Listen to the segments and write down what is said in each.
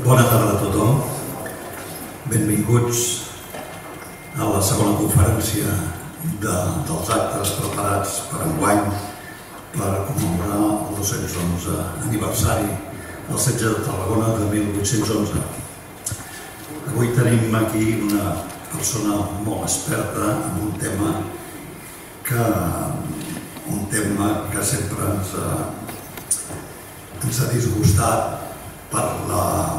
Bona tarda a tothom. Benvinguts a la segona conferència dels actes preparats per enguany per commemorar el 211 aniversari del setge de Tarragona de 1811. Avui tenim aquí una persona molt experta en un tema que sempre ens ha disgustat per la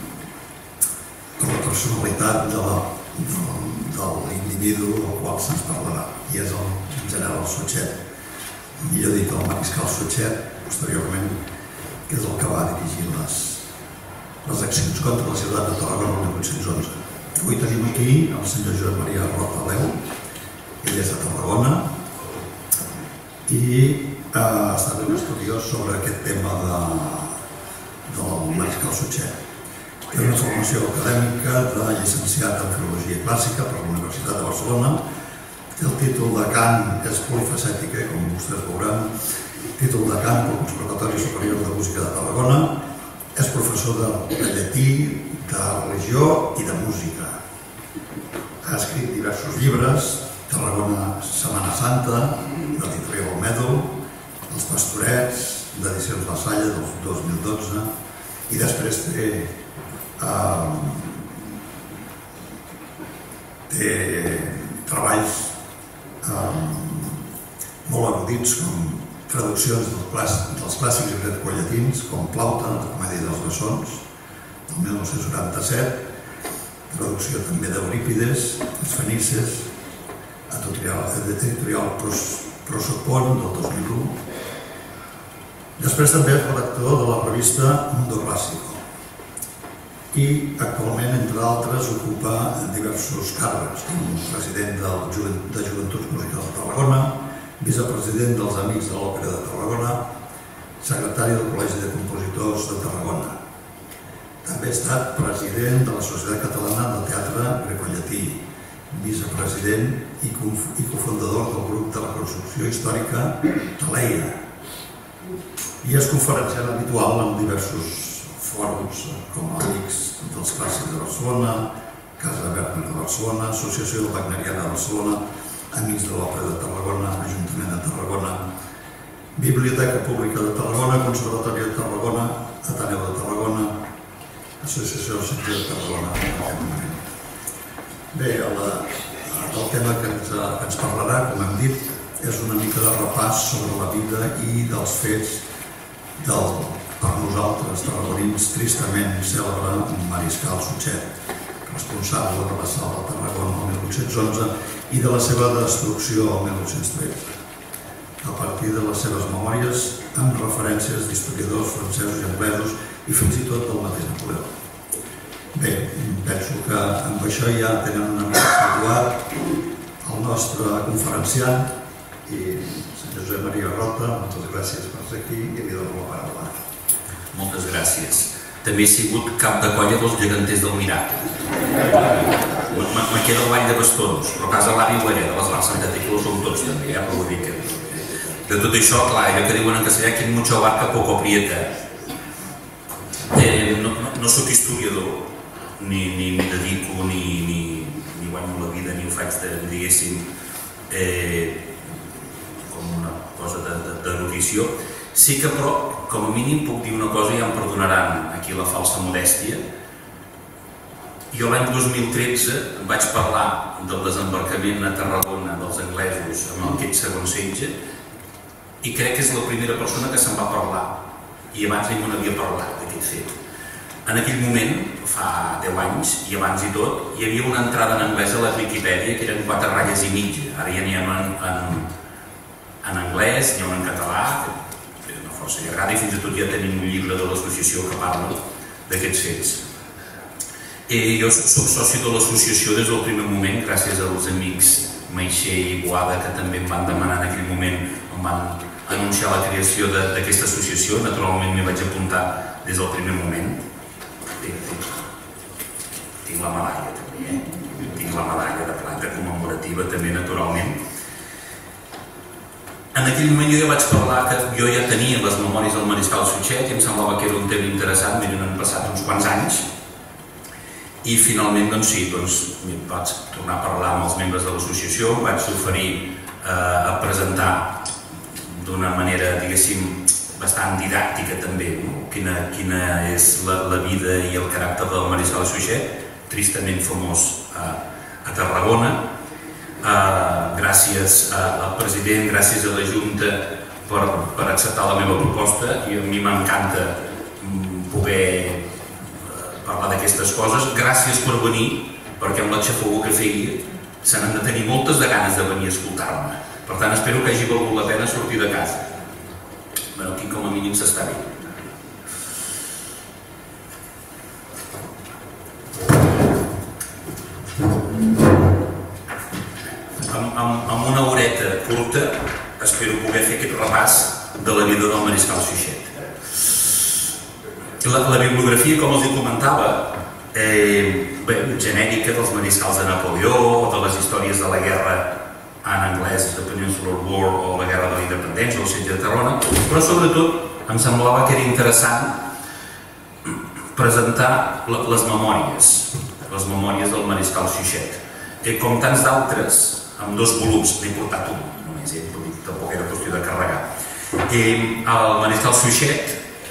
personalitat de l'individu del qual se'ns parlarà, i és el general Suchet, millor dit el mariscal Suchet, posteriorment, que és el que va dirigir les accions contra la ciutat de Tarragona el 1811. Avui tenim aquí el senyor Josep Maria Rota Leu, ell és de Tarragona i ha estat un estudiós sobre aquest tema del mariscal Suchet. Té una formació acadèmica de llicenciat en Filologia Clàssica per la Universitat de Barcelona. Té el títol de cant, és polifacètica, com vostès veuran, títol de cant pel Conservatori Superior de Música de Tarragona. És professor de llatí, de religió i de música. Ha escrit diversos llibres: Tarragona Setmana Santa, de l'editorial Mèdol, Els Pastorets, d'Edicions La Salle, del 2012, i després té treballs molt erudits com traduccions dels clàssics i grecollatins, com Plauta, la comèdia dels bessons, del 1997, traducció també d'Eurípides, Els Fenices, editorial Prosopon, del 2001. Després també és redactor de la revista Mundo Clásico i actualment, entre altres, ocupa diversos càrrecs, com president de Joventuts Musicals de Tarragona, vicepresident dels Amics de l'Òpera de Tarragona, secretari del Col·legi de Compositors de Tarragona. També ha estat president de la Societat Catalana de Teatre Grecollatí, vicepresident i cofundador del grup de reconstrucció històrica Taleia, i és conferenciant habitual en diversos fòrums com Amics dels Clàssics de Barcelona, Casa Werner de Barcelona, Associació Wagneriana de Barcelona, Amics de l'Òpera de Tarragona, Ajuntament de Tarragona, Biblioteca Pública de Tarragona, Conservatori de Tarragona, Ateneu de Tarragona, Associació del Setge de Tarragona en aquest moment. Bé, el tema que ens parlarà, com hem dit, és una mica de repàs sobre la vida i dels fets del, per nosaltres, tarragonins, tristament cèlebre mariscal Suchet, responsable de l'assalt de Tarragona el 1811 i de la seva destrucció el 1813, a partir de les seves memòries amb referències d'historiadors francesos i anglesos i fins i tot del mateix Napoleó. Bé, penso que amb això ja tenen una mica situat el nostre conferenciant, i senyor Josep Maria Rota, moltes gràcies per ser aquí i li dono la paraula. Moltes gràcies. També he sigut cap de colla dels geganters del Miracle. Me queda el ball de bastons, però a casa l'avi ho era, de les Barces de Tequila som tots també, però vull dir que... De tot això, clar, allò que diuen en castellà, quien mucho abarca poco aprieta. No soc historiador, ni m'hi dedico, ni guanyo la vida, ni ho faig, diguéssim, com una cosa d'erudició. Sí que, però, com a mínim puc dir una cosa i ja em perdonaran aquí la falsa modèstia. Jo l'any 2013 vaig parlar del desembarcament a Tarragona dels anglesos amb aquest segon setge i crec que és la primera persona que se'n va parlar, i abans ningú n'havia parlat d'aquest fet. En aquell moment, fa 10 anys, i abans i tot, hi havia una entrada en anglès a la Wikipedia que eren 4 ratlles i mitja. Ara ja n'hi ha en anglès, n'hi ha en català, que no força li agrada, i fins i tot ja tenim un llibre de l'associació que parla d'aquests fets. Jo soc soci de l'associació des del primer moment, gràcies als amics Maixer i Boada, que també em van demanar en aquell moment, em van anunciar la creació d'aquesta associació. Naturalment m'hi vaig apuntar des del primer moment. Tinc la medalla també, tinc la medalla de plata commemorativa també, naturalment. En aquell moment jo ja vaig parlar que jo ja tenia les memòries del mariscal Suchet i em semblava que era un tema interessant, m'hi han passat uns quants anys, i finalment doncs sí, vaig tornar a parlar amb els membres de l'associació, em vaig oferir a presentar d'una manera, diguéssim, bastant didàctica també, quina és la vida i el caràcter del Mariscal Suixet, tristament famós a Tarragona. Gràcies al president, gràcies a la Junta per acceptar la meva proposta, i a mi m'encanta poder parlar d'aquestes coses. Gràcies per venir, perquè amb la xafogó que feia se n'han de tenir moltes de ganes de venir a escoltar-me. Per tant, espero que hagi valgut la pena sortir de casa. Però aquí com a mínim s'està bé. Amb una horeta curta espero poder fer aquest repàs de la vida del Mariscal Suixet. La bibliografia, com els comentava, genèrica dels mariscals de Napoleó, de les històries de la guerra en anglès, The Peninsular War, o la guerra de la independència, o el setge de Tarragona, però sobretot em semblava que era interessant presentar les memòries del Mariscal Suixet. Com tants d'altres, amb 2 volums, n'he portat un només, tampoc era qüestió de carregar. El Mariscal Suixet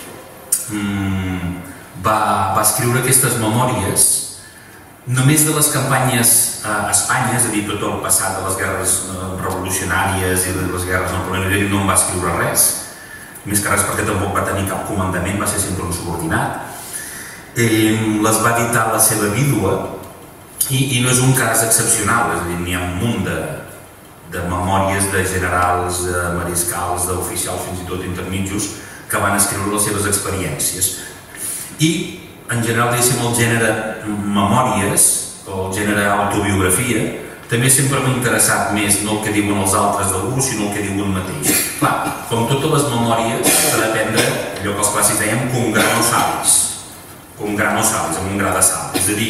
va escriure aquestes memòries només de les campanyes a Espanya, és a dir, tot el passat de les guerres revolucionàries i de les guerres napoleòniques, no en va escriure res, més que res perquè tampoc va tenir cap comandament, va ser sempre un subordinat. Les va editar la seva vídua, i no és un cas excepcional, és a dir, n'hi ha un munt de memòries de generals, mariscals, d'oficials, fins i tot intermitjos, que van escriure les seves experiències. I, en general, diguéssim, el gènere memòries, o el gènere autobiografia, també sempre m'ha interessat més no el que diuen els altres d'algú, sinó el que diu un mateix. Clar, com totes les memòries, s'ha de prendre allò que els clàssics dèiem cum grano salis, amb un gra de sal. És a dir,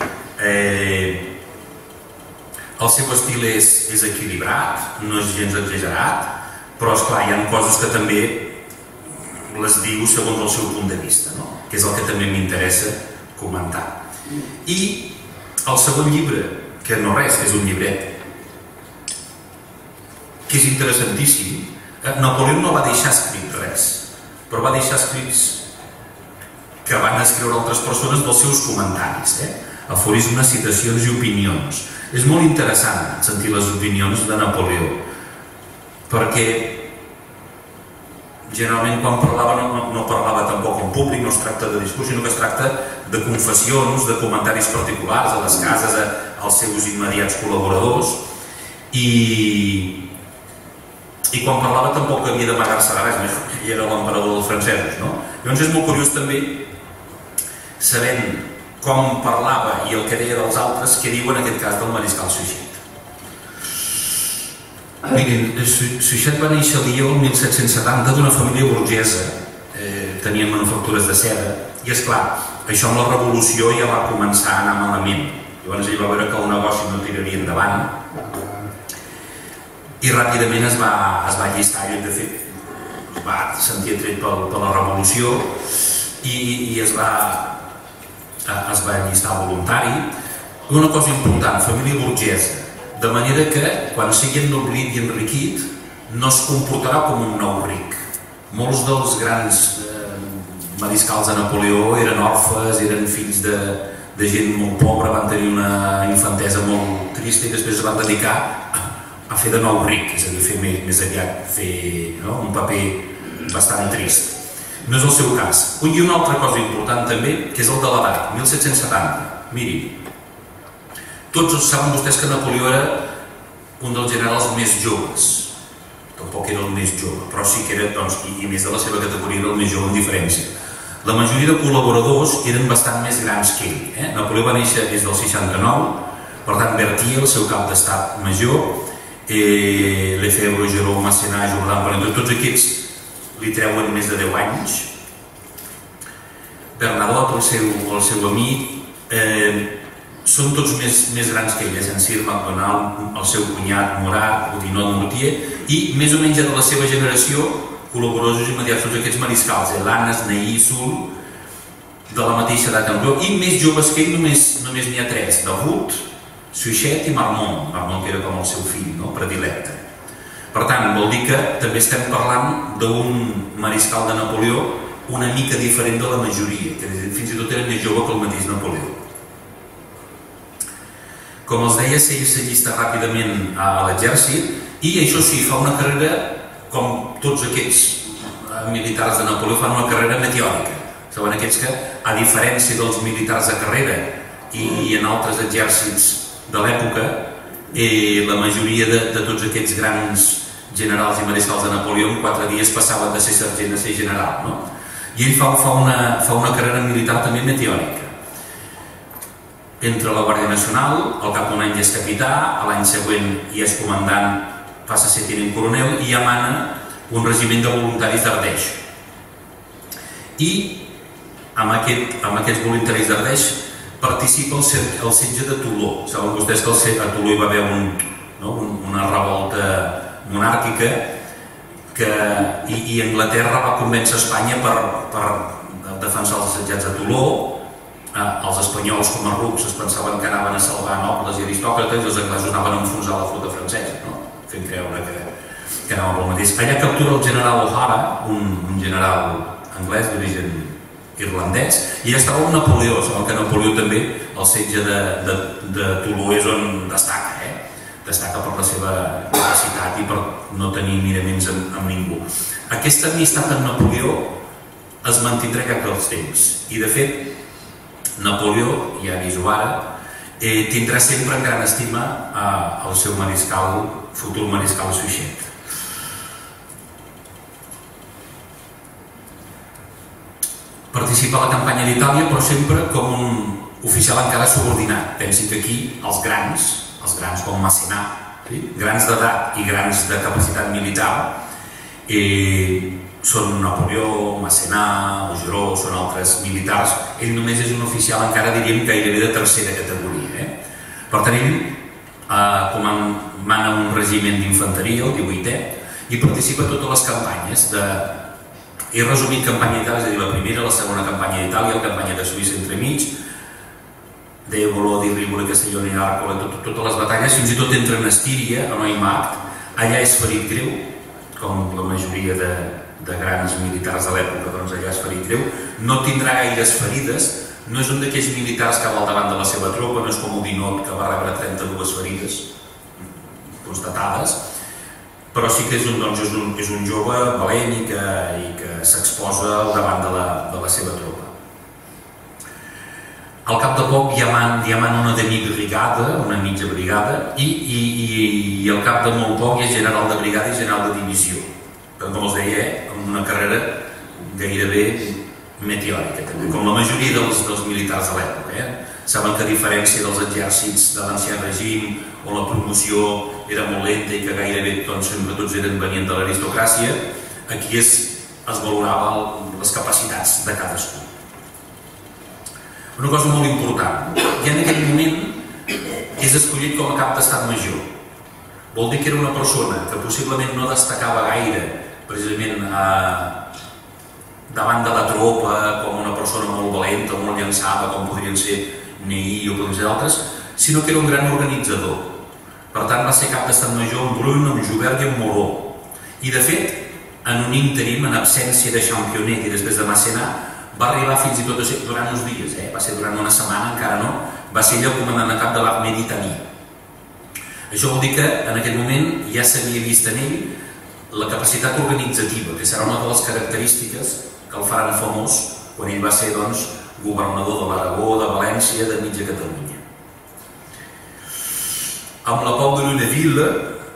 el seu estil és equilibrat, no és gens exagerat, però esclar, hi ha coses que també les diu segons el seu punt de vista, que és el que també m'interessa comentar. I el segon llibre, que no res, que és un llibret que és interessantíssim. Napoleó no va deixar escrit res, però va deixar escrits que van escriure altres persones dels seus comentaris, aforismes, citacions i opinions. És molt interessant sentir les opinions de Napoleó, perquè generalment quan parlava no parlava tampoc en públic, no es tracta de discurs, sinó que es tracta de confessions, de comentaris particulars a les cases, als seus immediats col·laboradors, i quan parlava tampoc havia d'amagar-se de res, ell era l'emperador dels francesos. Llavors és molt curiós també, sabent com parlava i el que deia dels altres, què diu en aquest cas del Mariscal Suixet. Miren, Suixet va néixer a Lió el 1770 d'una família burgesa, tenien manufactures de seda, i esclar, això amb la revolució ja va començar a anar malament. Llavors ell va veure que el negoci no tiraria endavant i ràpidament es va allistar. Ell, de fet, es va sentir atret per la revolució i es va allistar voluntari. Una cosa important, família burgesa, de manera que quan sigui ennoblit i enriquit no es comportarà com un nou ric. Molts dels grans mariscals de Napoleó eren orfes, eren fills de gent molt pobra, van tenir una infantesa molt trista i després es van dedicar a fer de nou ric, és a dir, fer més aviat un paper bastant trist. No és el seu cas. I una altra cosa important també, que és el de l'edat, 1770. Mirin, tots saben vostès que Napoleó era un dels generals més joves. Tampoc era el més jove, però sí que era, i més de la seva categoria, era el més jove en diferència. La majoria de col·laboradors eren bastant més grans que ell. Napoleó va néixer des del 69, per tant, Berthier, el seu cap d'estat major, Lefebvre, Geró, Massenat, Jordan, Valentin, tots aquests li treuen més de 10 anys. Bernadotte, el seu amic, són tots més grans que ell, Saint-Cyr, MacDonald, el seu cunyat, Murat, Oudinot, Mortier, i més o menys de la seva generació, col·laboradors immediats, tots aquests mariscals, Lanes, Ney, Soult, de la mateixa edat que Napoleó, i més joves que ell només n'hi ha 3, Davout, Suchet i Marmont, que era com el seu fill predilecte. Per tant, vol dir que també estem parlant d'un mariscal de Napoleó una mica diferent de la majoria, que fins i tot era més jove que el mateix Napoleó. Com els deia, s'allista ràpidament a l'exèrcit i això sí, fa una carrera com tots aquests militars de Napoleó fan una carrera meteòrica. Saben aquests que, a diferència dels militars de carrera i en altres exèrcits de l'època, la majoria de tots aquests grans generals i mariscals de Napoleó en 4 dies passaven de ser sergent a ser general, no? I ell fa una carrera militar també meteòrica. Entra a la Guàrdia Nacional, al cap d'un any ja és capità, l'any següent ja és comandant, passa a ser tinent coronel i ja mana un regiment de voluntaris d'Ardeix. I amb aquests voluntaris d'Ardeix participa al setge de Toló. Saben vostès que a Toló hi va haver una revolta monàrquica i Anglaterra va convèncer Espanya per defensar els assetjats de Toló. Els espanyols com a rucs es pensaven que anaven a salvar nobles i aristòcrates i els anglesos anaven a enfonsar la flota francesa, fent creure que anaven pel mateix. Allà captura el general O'Hara, un general anglès d'origen irlandès, i ja estava amb Napoleó. Saben que Napoleó també, el setge de Toló és on destaca, destaca per la seva capacitat i per no tenir miraments amb ningú. Aquesta amistat amb Napoleó es mantindrà cap dels temps i de fet Napoleó, ja aviso ara, tindrà sempre en gran estima el seu mariscal, futur mariscal Suchet. Participa a la campanya d'Itàlia però sempre com un oficial encara subordinat. Pensi que aquí els grans com Masséna, grans d'edat i grans de capacitat militar, són Napoleó, Masséna, Augereau, són altres militars. Ell només és un oficial encara diríem gairebé de tercera categoria. Per tant, ell mana un regiment d'infanteria, el 18è, i participa a totes les campanyes. He resumit campanya d'Itàlia, és a dir, la primera, la segona campanya d'Itàlia, la campanya de Suïssa entremig, d'Ébolo, d'Irrígoli, Castellón i Arcola, totes les batalles, fins i tot entra en Estíria, a Neumarkt. Allà és ferit greu, com la majoria de grans militars de l'època, doncs allà és ferit greu. No tindrà gaires ferides, no és un d'aquells militars que va al davant de la seva tropa, no és com Oudinot, que va rebre 32 ferides constatades, però sí que és un jove valent i que s'exposa al davant de la seva tropa. Al cap de poc ja mana una demi-brigada, una mitja brigada, i al cap de molt poc ja és general de brigada i general de divisió. Com els deia, amb una carrera gairebé meteòrica, com la majoria dels militars de l'època. Saben que a diferència dels exèrcits de l'ancien règim, on la promoció era molt lenta i que gairebé sempre tots venien de l'aristocràcia, aquí es valorava les capacitats de cadascú. Una cosa molt important, i en aquell moment és escollit com a cap d'estat major. Vol dir que era una persona que possiblement no destacava gaire precisament davant de la tropa com una persona molt valenta, molt llançada, com podrien ser Ney o podrien ser d'altres, sinó que era un gran organitzador. Per tant, va ser cap d'estat major amb Brun, amb Joubert i amb Moreau. I de fet, en un ínterim, en absència de Championnet i després de Masséna, va arribar fins i tot a ser durant uns dies, va ser durant una setmana, encara no, va ser ell el comandant en cap de l'armée d'Itàlia. Això vol dir que en aquest moment ja s'havia vist en ell la capacitat organitzativa, que serà una de les característiques que el faran famós quan ell va ser governador de l'Aragó, de València, de mitja Catalunya. Amb la Pau de Luneville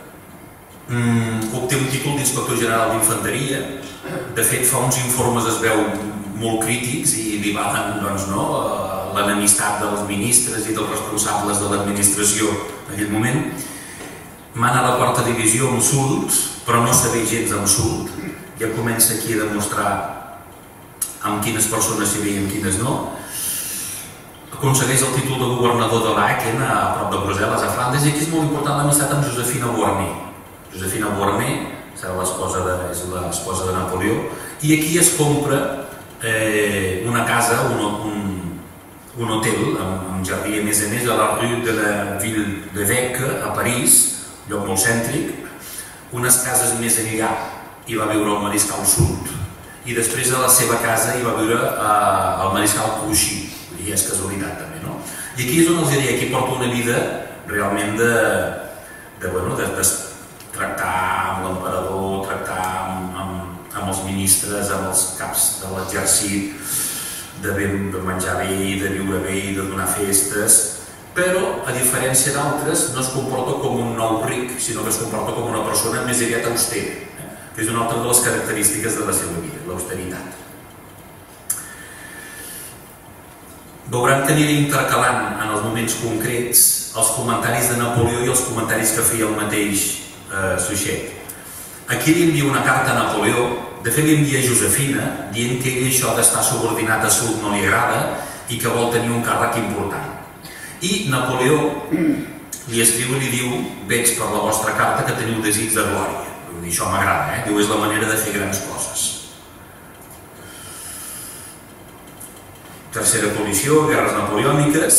obté un títol d'inspector general d'infanteria. De fet, fa uns informes es veu molt crítics i li valen l'enemistat dels ministres i dels responsables de l'administració en aquell moment. Mana a la 4a divisió amb Soult, però no sabia gens amb Soult. Ja comença aquí a demostrar amb quines persones s'hi veia i amb quines no. Aconsegueix el títol de governador de l'Aachen, a prop de Brussel·les, a Flandes, i aquí és molt important l'amistat amb Josefina Beauharnais. Josefina Beauharnais és l'esposa de Napoleó, i aquí es compra una casa, un hotel amb jardí a més a la rue de la Ville de Vecque, a París, lloc molt cèntric. Unes cases més enllà hi va viure el mariscal Soult, i després a la seva casa hi va viure el mariscal Grouchy, i és casualitat també, no? I aquí és on els diria que porta una vida realment de tractar amb l'emperador, tractar amb els ministres, amb els caps de l'exèrcit, de menjar bé, de viure bé i de donar festes, però a diferència d'altres no es comporta com un nou ric, sinó que es comporta com una persona més aviat austera, que és una altra de les característiques de la seva vida, l'austeritat. Veuran que aniré intercalant en els moments concrets els comentaris de Napoleó i els comentaris que feia el mateix Suchet. Aquí li envia una carta a Napoleó, de fet li envia a Josefina, dient que ell això d'estar subordinat a Soult no li agrada i que vol tenir un càrrec important. I Napoleó li escriu i li diu: veig per la vostra carta que teniu desig de glòria. Vull dir, això m'agrada, diu, és la manera de fer grans coses. Tercera coalició, guerres napoleòniques,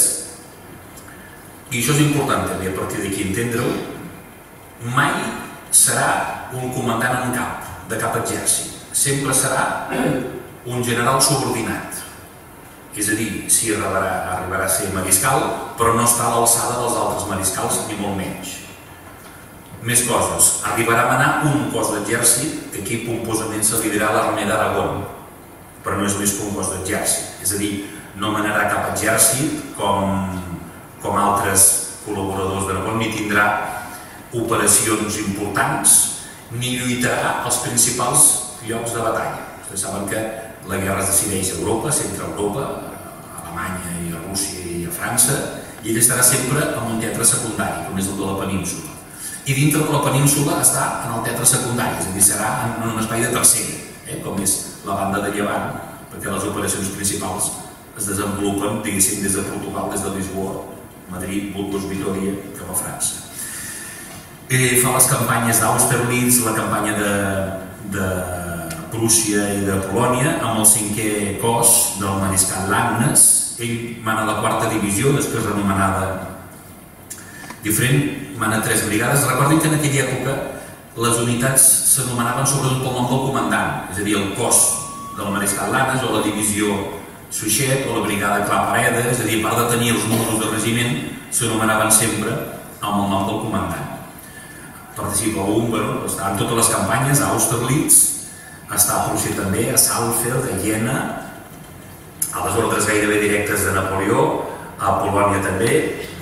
i això és important també a partir d'aquí entendre-ho. Mai serà un comandant en cap de cap exèrcit, sempre serà un general subordinat, és a dir, sí arribarà a ser mariscal, però no està a l'alçada dels altres mariscals, ni molt menys. Més coses, arribarà a manar un cos d'exèrcit que aquí pomposament se li dirà l'Armée d'Aragón, però no és més que un cos d'exèrcit, és a dir, no manarà cap exèrcit com altres col·laboradors d'Aragón, ni tindrà operacions importants, ni lluitarà als principals llocs de batalla. Vostès saben que la guerra es decideix a Europa, centre Europa, a Alemanya i a Rússia i a França, i ell estarà sempre en un teatre secundari, com és el de la península. I dintre de la península està en el teatre secundari, és a dir, serà en un espai de tercera, com és la banda de Llevant, perquè les operacions principals es desenvolupen, diguéssim, des de Portugal, des de Lisboa, Madrid, Burgos, Vitòria, cap a França. Fa les campanyes d'Austerlitz, la campanya de Prússia i de Polònia, amb el 5è cos del mariscal Lannes. Ell mana la 4a divisió, després renomenada diferent, mana 3 brigades. Recordin que en aquella època les unitats s'anomenaven sobretot pel nom del comandant, és a dir, el cos del mariscal Lannes o la divisió Suchet o la brigada Clapareda, és a dir, a part de tenir els números de regiment, s'anomenaven sempre amb el nom del comandant. Participa a Húngaro, està en totes les campanyes, a Austerlitz, està a Prússia també, a Saalfeld, a Jena, a les ordres gairebé directes de Napoleó, a Polònia també.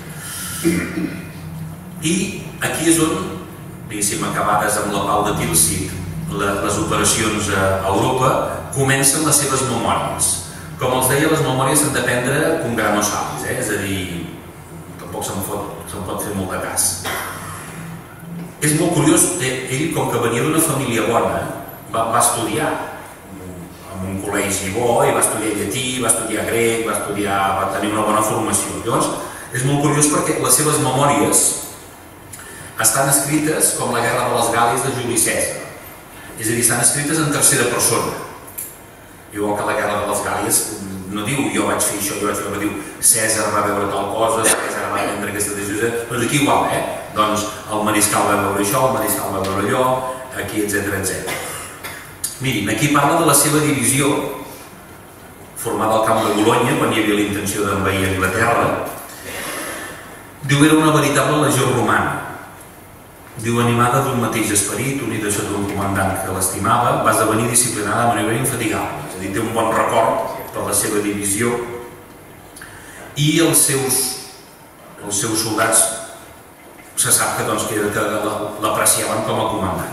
I aquí és on, diguéssim, acabades amb la pau de Tilsit, les operacions a Europa, comencen les seves memòries. Com els deia, les memòries s'han de prendre com granos salis, és a dir, tampoc se'n pot fer molt de cas. És molt curiós, ell, com que venia d'una família bona, va estudiar en un col·legi bo, i va estudiar llatí, va estudiar grec, va tenir una bona formació. Llavors, és molt curiós perquè les seves memòries estan escrites com la guerra de les Gàl·lies de Juli Cèsar. És a dir, estan escrites en tercera persona. Igual que la guerra de les Gàl·lies no diu jo vaig fer això, jo vaig fer allò, diu Cèsar va veure tal cosa, Cèsar va prendre aquesta decisió, doncs aquí igual, doncs el mariscal va veure això, el mariscal va veure allò, aquí, etc. Mirin, aquí parla de la seva divisió formada al camp de Bolonya, quan hi havia la intenció d'envair Anglaterra. Diu, era una veritable legió romana. Diu, animada d'un mateix esperit, unida sota un comandant que l'estimava, va esdevenir disciplinada de manera infatigable. És a dir, té un bon record per la seva divisió i els seus soldats se sap que l'apreciaven com a comandant.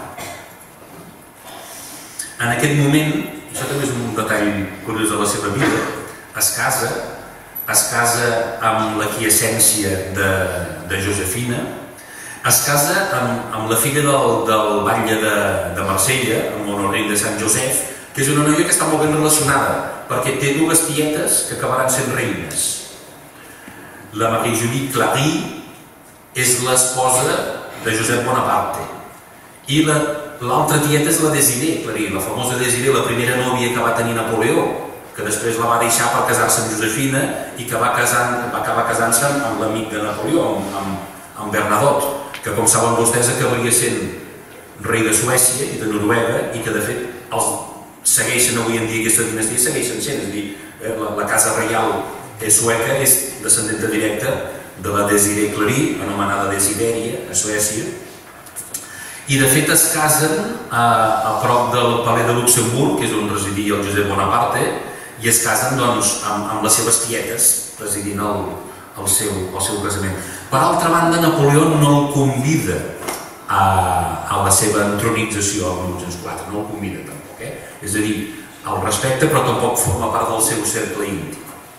En aquest moment, això també és un detall curiós de la seva vida, es casa amb la quiescència de Josefina, es casa amb la filla del batlle de Marsella, amb Honorine de Saint-Joseph, que és una noia que està molt ben relacionada, perquè té dues tietes que acabaran sent reines. La Marie-Julie Clary és l'esposa de Josep Bonaparte i l'altra tieta és la Désirée Clary, la famosa Désirée, la primera nòvia que va tenir Napoleó, que després la va deixar per casar-se amb Josefina i que va acabar casant-se amb l'amic de Napoleó, amb Bernadotte, que com saben vostès acabaria sent rei de Suècia i de Noruega i que de fet segueixen avui en dia aquesta dinastia, segueixen sent, és a dir, la casa reial sueca és descendenta directa de la Desirée Clary, anomenada Desidèria, a Suècia, i de fet es casen a prop del Palais de Luxemburg, que és on residia el Josep Bonaparte, i es casen amb les seves tietes, presidint el seu casament. Per altra banda, Napoleó no el convida a la seva entronització al 1904, no el convida tampoc, és a dir, el respecte però tampoc forma part del seu cercle íntim.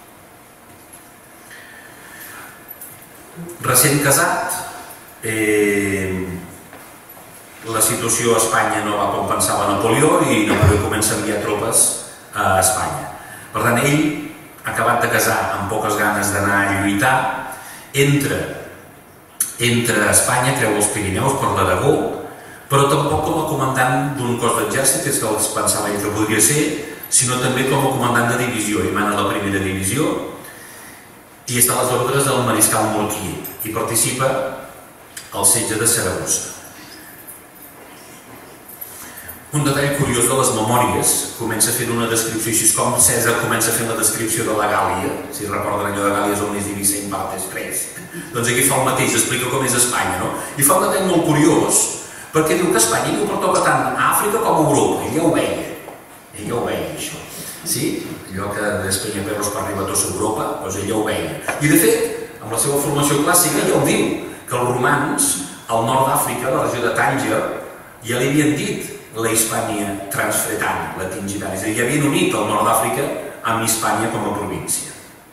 Recent casat, la situació a Espanya no va com pensava Napoleó i Napoleó comença a enviar tropes a Espanya. Per tant, ell, acabat de casar amb poques ganes d'anar a lluitar, entra a Espanya, creu els Pirineus per l'Aragó, però tampoc com a comandant d'un cos d'exèrcit, que és que els pensava ell que podria ser, sinó també com a comandant de divisió. Ell mana la primera divisió i està a les ordres del mariscal Morquier i participa al setge de Saragossa. Un detall curiós de les memòries, comença fent una descripció, així com Cèsar comença fent la descripció de la Gàl·lia, si recorden allò de Gàl·lia omnis divisa in partes res, doncs aquí fa el mateix, explica com és Espanya, no? I fa un detall molt curiós, perquè diu que Espanya no pertoca tant a Àfrica com a Europa, ell ja ho veia això, sí? Allò que d'Espanya perros per arribar a tota Europa, doncs ell ja ho veia. I de fet, amb la seva formació clàssica ja ho diu, que els romans, al nord d'Àfrica, a la regió de Tànger, ja li havien dit la Hispània transfretana, la tingitana, és a dir, ja havien unit el nord d'Àfrica amb Hispània com a província.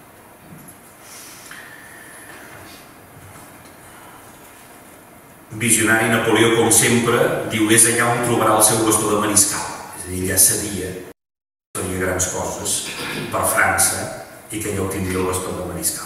Visionari Napoleó, com sempre, diu és allà on trobarà el seu bastó de mariscal, és a dir, ja sabia que faria grans coses per França i que ja ho tindria el bastó de mariscal.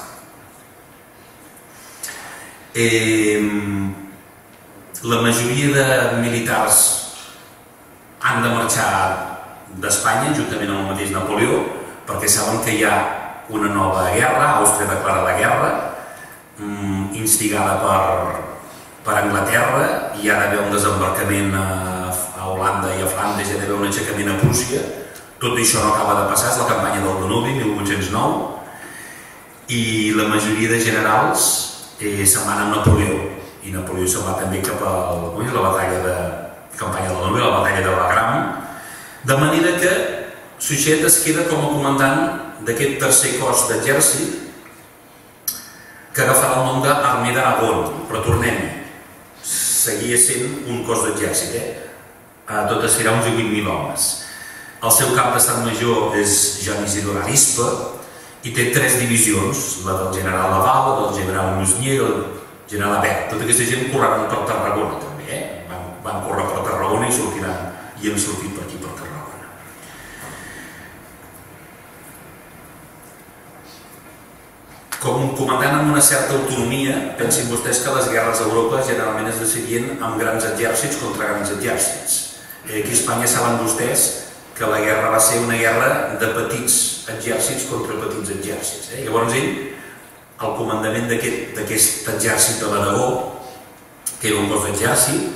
La majoria de militars han de marxar d'Espanya, juntament amb el mateix Napoleó, perquè saben que hi ha una nova guerra, Àustria declara la guerra, instigada per Anglaterra, hi ha d'haver un desembarcament a Holanda i a Flandes, hi ha d'haver un aixecament a Prússia, tot això no acaba de passar, és la campanya del Danubi, 1809, i la majoria de generals se'n van amb Napoleó, i Napoleó se'n va també cap a la batalla de campanya del Danubi, la batalla de Wagram, de manera que Suchet es queda com a comandant d'aquest tercer cos d'exèrcit que agafarà el nom d'Armée d'Aragón, però tornem, seguia sent un cos d'exèrcit, tot serà uns 18.000 homes. El seu cap d'estat major és Jean Isidore Arispe i té 3 divisions, la del general Laval, la del general Musnier i el general Abert. Tota aquesta gent correran per Tarragona també, van córrer per Tarragona i han sortit per aquí, per Tarragona. Com un comandant amb una certa autonomia, pensin vostès que les guerres a Europa generalment es decidien amb grans exèrcits contra grans exèrcits. Aquí a Espanya saben vostès que la guerra va ser una guerra de petits exèrcits contra petits exèrcits. Llavors ell, el comandament d'aquest exèrcit de l'Aragó, que era un cos d'exèrcit,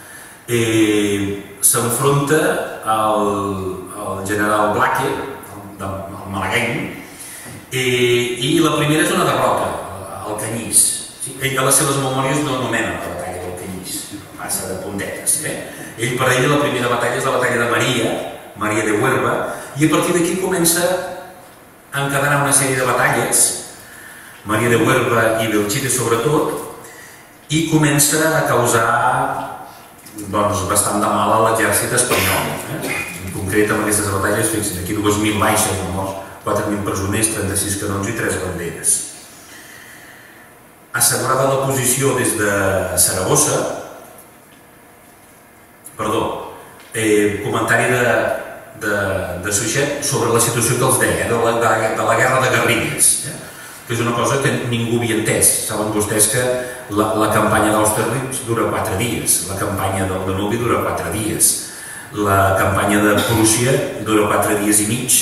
s'enfronta al general Blake, el malagueny, i la primera és una derrota, al Canyís. Ell a les seves memòries no anomena la batalla del Canyís, passa de puntetes. Per ell la primera batalla és la batalla de Maria de Huelva, i a partir d'aquí comença a encadenar una sèrie de batalles, Maria de Huelva i Belchite sobretot, i comença a causar bastant de mal a l'exèrcit espanyol. En concret, amb aquestes batalles, fixin, aquí 2.000 baixes, 4.000 presoners, 36 canons i 3 banderes. Assegurada la posició des de Saragossa, comentari de Suchet sobre la situació que els deia, de la guerra de guerrilles, que és una cosa que ningú havia entès. Saben vostès que la campanya d'Austerlitz dura 4 dies, la campanya del Danubi dura 4 dies, la campanya de Prússia dura 4 dies i mig,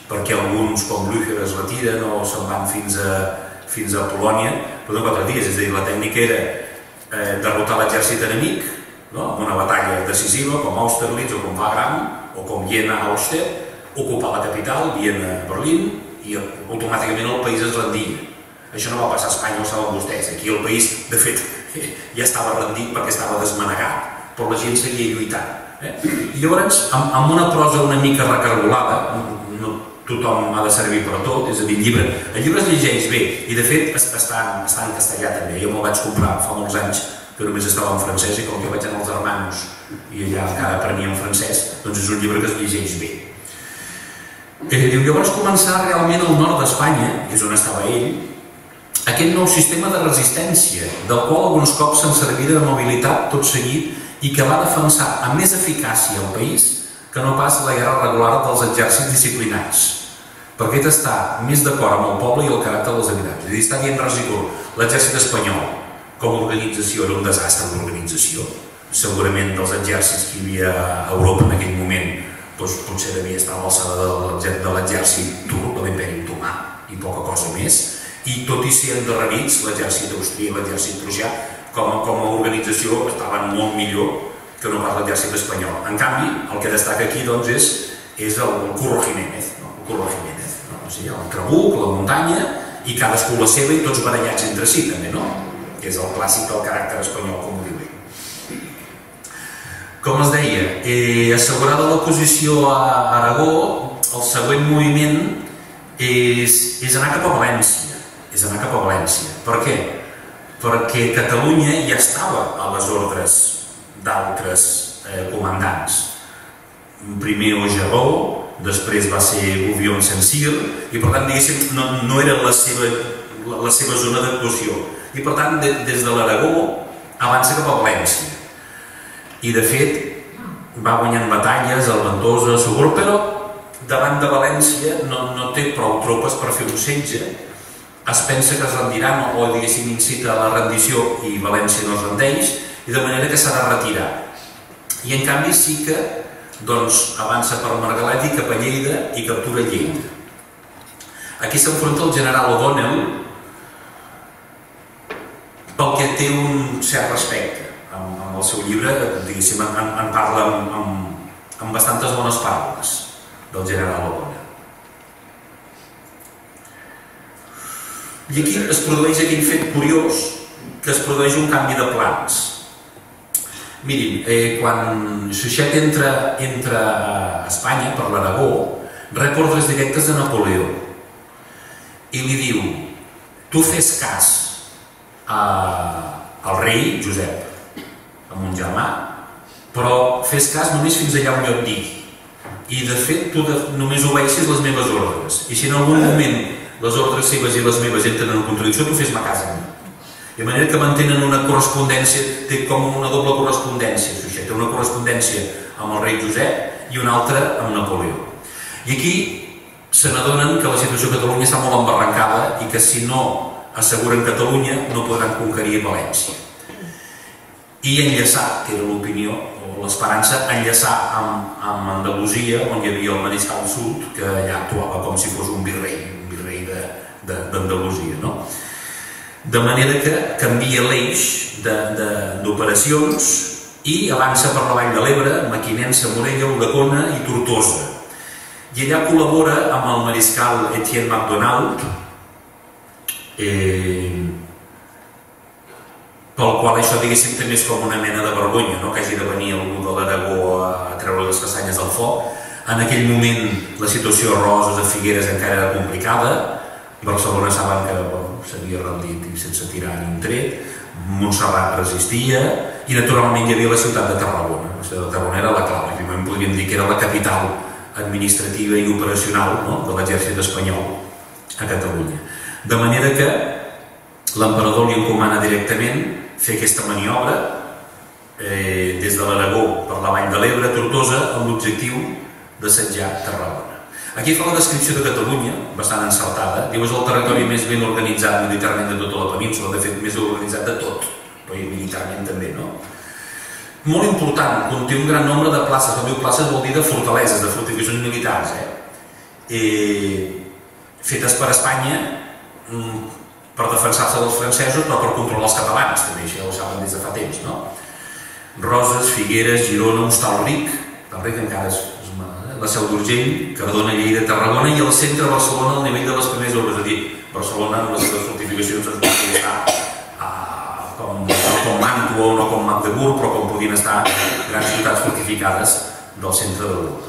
perquè alguns, com Blücher, es retiren o se'n van fins a Polònia, però en 4 dies. És a dir, la tècnica era derrotar l'exèrcit enemic, amb una batalla decisiva, com Austerlitz o com Wagram, o com Jena-Auster, ocupar la capital, Viena-Berlín, i automàticament el país es rendia. Això no va passar a Espanya, ho saben vostès. Aquí el país, de fet, ja estava rendit perquè estava desmanegat, però la gent seguia lluitant. I llavors, amb una prosa una mica recargolada, no tothom ha de servir per tot, és a dir, el llibre es llegeix bé, i de fet està en castellà també. Jo me'l vaig comprar fa molts anys, que només estava en francès, i com que vaig anar als Hermanos i allà encara aprenia en francès, doncs és un llibre que es llegeix bé. Llavors començar realment al nord d'Espanya, que és on estava ell, aquest nou sistema de resistència, del qual alguns cops se'n servia de mobilitat tot seguit i que va defensar amb més eficàcia el país que no pas la guerra regular dels exèrcits disciplinats, perquè aquest està més d'acord amb el poble i el caràcter dels habitants. És a dir, està dient ras i curt, l'exèrcit espanyol com a organització era un desastre d'organització. Segurament dels exèrcits que hi havia a Europa en aquell moment potser devia estar a l'alçada de l'exèrcit turc, de l'imperi otomà, i poca cosa més. I tot i ser endarrerits, l'exèrcit austríac i l'exèrcit prussià, com a organització estaven molt millor que no pas l'exèrcit espanyol. En canvi, el que destaca aquí és el Curro Jiménez, o sigui, el trabuc, la muntanya, i cadascú la seva i tots barallats entre si també, que és el clàssic del caràcter espanyol, com ho diu ell. Com es deia, assegurada la posició a Aragó, el següent moviment és anar cap a València. Per què? Perquè Catalunya ja estava a les ordres d'altres comandants. Primer Augereau, després va ser Gouvion-Saint-Cyr, i per tant, diguéssim, no era la seva zona d'actuació. I per tant, des de l'Aragó avança cap a València. I de fet, va guanyant batalles al Ventosa, a Sogorb, però davant de València no té prou tropes per fer un setge. Es pensa que es rendiran o diguéssim incita a la rendició i València no es rendeix, i de manera que s'ha de retirar. I en canvi sí que avança per Margalef i cap a Lleida i captura Lleida. Aquí s'enfronta el general O'Donnell, pel que té un cert respecte. En el seu llibre, diguéssim, en parla amb bastantes bones paraules del general O'Donnell. I aquí es produeix aquell fet curiós que es produeix un canvi de plans. Mirin, quan Suchet entra a Espanya per l'Aragó, rep ordres directes de Napoleó i li diu: tu fes cas al rei Josep, amb un germà, però fes cas només fins allà on jo et digui. I de fet tu només obeeixes les meves ordres. I si en algun moment les ordres seves i les meves entren en contradicció, tu fes-me cas a mi. De manera que mantenen una correspondència, té com una doble correspondència, Suchet. Té una correspondència amb el rei Josep i una altra amb Napoleó. I aquí se n'adonen que la situació a Catalunya està molt embarrancada i que si no asseguren Catalunya no podran conquerir València. I enllaçar, que era l'opinió o l'esperança, enllaçar amb Andalusia, on hi havia el mariscal Soult, que allà actuava com si fos un virrei d'Andalusia. De manera que canvia l'eix d'operacions i avança per la Vall de l'Ebre, Mequinensa, Morella, Ulldecona i Tortosa. I allà col·labora amb el mariscal Etienne Macdonald, pel qual això, diguéssim, també és com una mena de vergonya, que hagi de venir algú de l'Aragó a treure les castanyes del foc. En aquell moment la situació a Roses, a Figueres, encara era complicada. Barcelona saben que s'havia rendit i sense tirar ni un tret. Montserrat resistia i naturalment hi havia la ciutat de Tarragona. La ciutat de Tarragona era la clau, i primer podríem dir que era la capital administrativa i operacional de l'exèrcit espanyol a Catalunya. De manera que l'emperador li encomana directament fer aquesta maniobra des de l'Aragó per la Vall de l'Ebre a Tortosa amb l'objectiu d'assetjar Tarragona. Aquí fa la descripció de Catalunya, bastant encertada. Diu, és el territori més ben organitzat militarment de tota la península, de fet, més organitzat de tot, però militarment també, no? Molt important, conté un gran nombre de places. Quan diu places vol dir de fortaleses, de fortificacions militars, fetes per Espanya per defensar-se dels francesos, però per controlar els catalans, també això ja ho saben des de fa temps, no? Roses, Figueres, Girona, Hostalric, Hostalric encara és la Seu d'Urgell, Cardona, Lleida, Tarragona, i al centre Barcelona al nivell de les primeres obres, és a dir, Barcelona amb les seves fortificacions es pot estar com Màntua o no com Magdeburg, però com podien estar grans ciutats fortificades del centre d'Europa.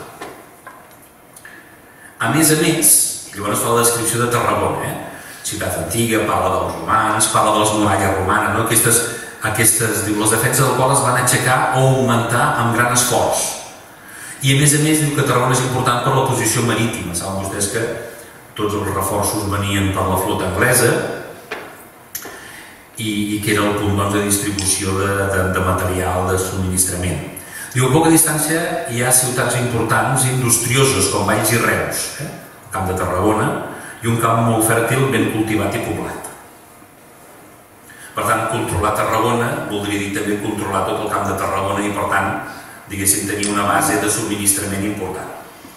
A més, llavors fa la descripció de Tarragona, ciutat antiga, parla dels romans, parla de les muralles romanes, no? Aquestes, diu, les defenses del qual es van aixecar o augmentar amb gran esforç. I a més, diu que Tarragona és important per la posició marítima. Saben vostès que tots els reforços venien per la flota anglesa i que era el punt de distribució de material de subministrament. Diu, a poca distància hi ha ciutats importants industrioses com Valls i Reus, el camp de Tarragona, i un camp molt fèrtil, ben cultivat i poblat. Per tant, controlar Tarragona voldria dir també controlar tot el camp de Tarragona i, per tant, diguéssim, tenir una base de subministrament important.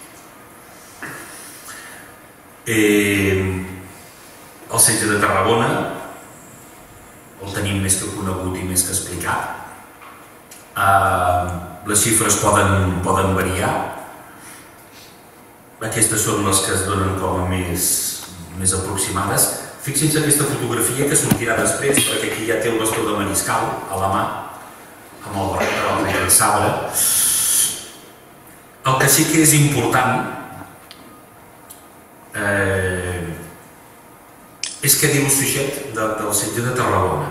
El setge de Tarragona el tenim més que conegut i més que explicat. Les xifres poden variar. Aquestes són les que es donen com a més aproximades. Fixin-se aquesta fotografia que sortirà després, perquè aquí ja té el bastó de mariscal a la mà, amb el barret del sabre. El que sí que és important és que diu Suchet del setge de Tarragona.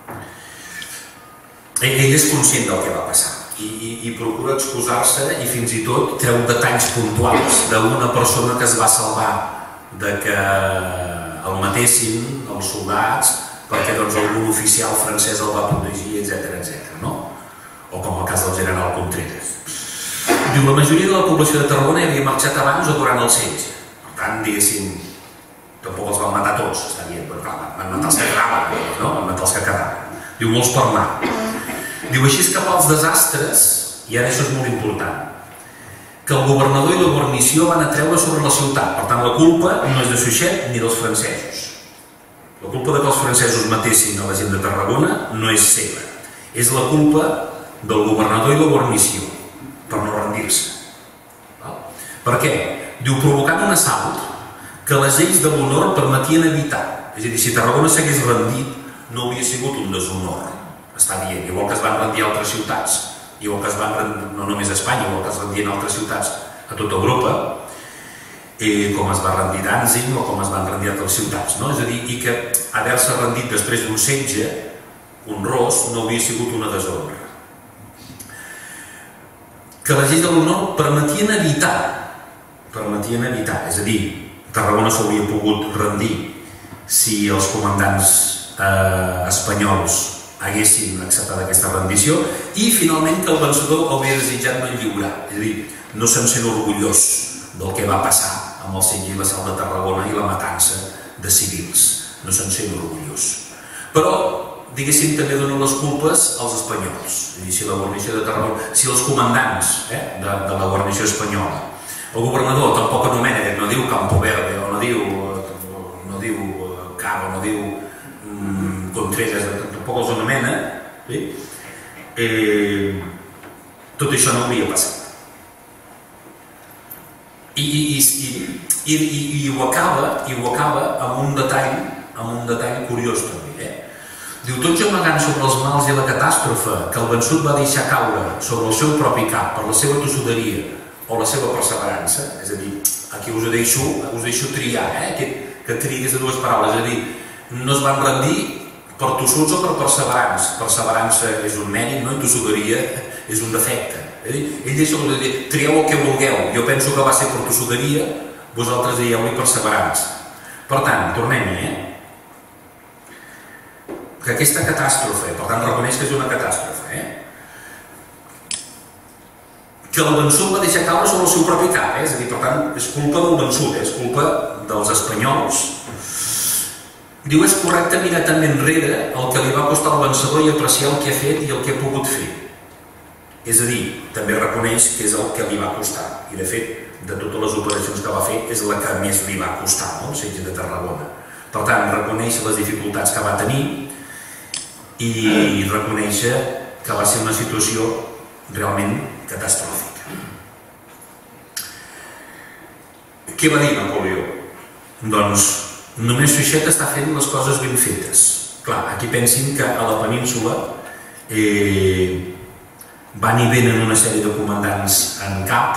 Ell és conscient del que va passar i procura excusar-se i fins i tot treu detalls puntuals d'una persona que es va salvar de que el matessin els soldats perquè algun oficial francès el va protegir, etc. O com el cas del general Contreras. Diu, la majoria de la població de Tarragona havia marxat abans o durant el setge. Per tant, diguéssim, tampoc els van matar tots, està dient, però clar, van matar els que quedaven, no? Van matar els que quedaven. Diu, molts per mar. Diu, així escapar els desastres, i ara això és molt important, que el governador i la guarnició van atreure sobre la ciutat. Per tant, la culpa no és de Suchet ni dels francesos. La culpa de que els francesos matessin a la gent de Tarragona no és seva. És la culpa del governador i la guarnició, per no rendir-se. Per què? Diu, provocant un assalt que les lleis de l'honor permetien evitar. És a dir, si Tarragona s'hagués rendit, no hauria sigut un deshonor. Està dient, igual que es van rendir altres ciutats, igual que es van rendir, no només a Espanya, igual que es rendien altres ciutats a tota Europa, com es va rendir Danzig o com es van rendir altres ciutats. És a dir, i que haver-se rendit després d'un setge honrós no hauria sigut una deshonra. Que les lleis de l'honor permetien evitar, és a dir, Tarragona s'hauria pogut rendir si els comandants espanyols haguessin acceptat aquesta rendició i finalment que el vencedor hauria desitjat no lliurar, és a dir, no se'n sent orgullós del que va passar amb el setge i l'assalt de Tarragona i la matança de civils, no se'n sent orgullós. Però diguéssim, també donen les culpes als espanyols. És a dir, si la guarnició de Tarragona, si els comandants de la guarnició espanyola, el governador tampoc anomena, no diu Campo Verde, o no diu Cabo, no diu Contreras, tampoc els anomena, tot això no hauria passat. I ho acaba amb un detall curiós també. Diu, tot gemegant sobre els mals i la catàstrofe que el vençut va deixar caure sobre el seu propi cap per la seva tossuderia o la seva perseverança, és a dir, aquí us deixo triar, que triguis de dues paraules, és a dir, no es van rendir per tossuts o per perseverants. Perseverança és un mèrit, i tossuderia és un defecte. Ell deixa de dir, trieu el que vulgueu, jo penso que va ser per tossuderia, vosaltres dieu-li perseverants. Per tant, tornem-hi, que aquesta catàstrofe, per tant reconeix que és una catàstrofe, que el vençut va deixar caure sobre el seu propi cap, és a dir, per tant, és culpa del vençut, és culpa dels espanyols. Diu, és correcte mirar també enrere el que li va costar al vencedor i apreciar el que ha fet i el que ha pogut fer. És a dir, també reconeix que és el que li va costar, i de fet de totes les operacions que va fer, és la que més li va costar, el setge de Tarragona. Per tant, reconèixer les dificultats que va tenir i reconèixer que va ser una situació realment catastròfica. Què va dir Napoleó? Doncs només Suchet està fent les coses ben fetes. Clar, aquí pensin que a la península van i venen una sèrie de comandants en cap,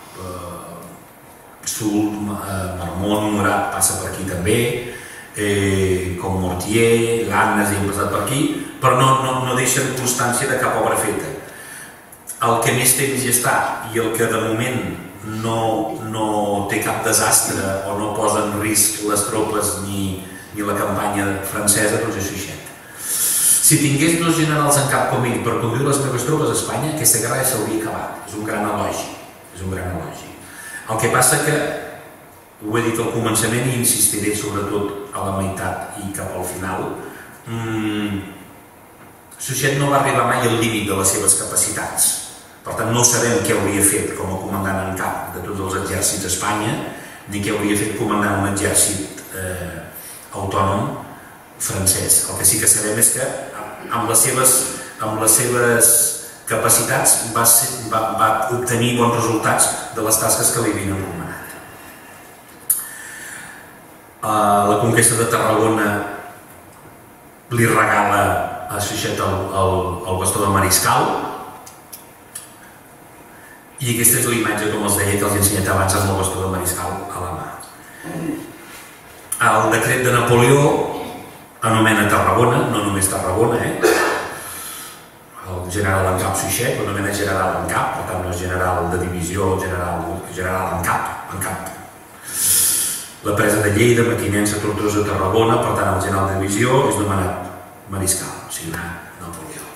Soult, Marmont, Murat passa per aquí també, com Mortier, Lannes hi han passat per aquí, però no deixen constància de cap obra feta. El que més temps hi està i el que de moment no té cap desastre o no posa en risc les tropes ni la campanya francesa, doncs és Suchet. Si tingués dos generals en cap com ell per conduir les meves tropes a Espanya, aquesta guerra ja s'hauria acabat. És un gran elogi. El que passa que, ho he dit al començament i insistiré sobretot a la meitat i cap al final, Suchet no va arribar mai al límit de les seves capacitats. Per tant, no sabem què hauria fet com a comandant en cap de tots els exèrcits a Espanya, ni què hauria fet comandant un exèrcit autònom francès. El que sí que sabem és que amb les seves capacitats va obtenir bons resultats de les tasques que li havien encomanat. La conquesta de Tarragona li regala a Suchet el bastó de mariscal, i aquesta és la imatge, com els deia, que els he ensenyat abans, amb el bastó de mariscal a la mà. El decret de Napoleó anomena Tarragona, no només Tarragona, el general en cap Suchet ho anomena general en cap, per tant no és general de divisió, general en cap. La presa de Lleida, Mequinensa, Tortosa, Tarragona, per tant el general de divisió és nomenat mariscal, o sigui, Napoleó.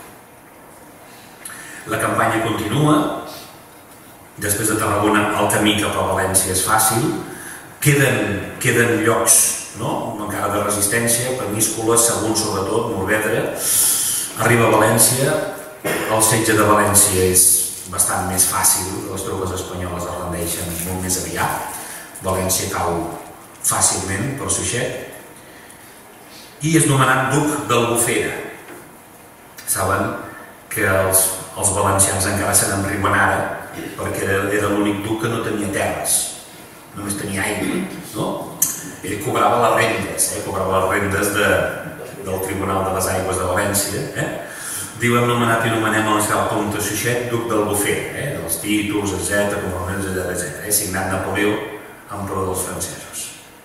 La campanya continua. Després de Tarragona el camí cap a València és fàcil, queden llocs encara de resistència, Peníscola, Sagunt sobretot, Morvedre. Arriba a València, el setge de València és bastant més fàcil, les tropes espanyoles es rendeixen molt més aviat, València cau fàcilment per Suchet i és nomenat duc d'Albufera. Saben que els valencians encara se n'enriuen ara perquè era l'únic duc que no tenia terres, només tenia aigua. Ell cobrava les rendes del Tribunal de les Aigües de València. Diu, hem nomenat i nomenem el general Comte Suchet duc d'Albufera, dels títols, etc., conforments, etc. Signat Napoleó, emperador dels francesos.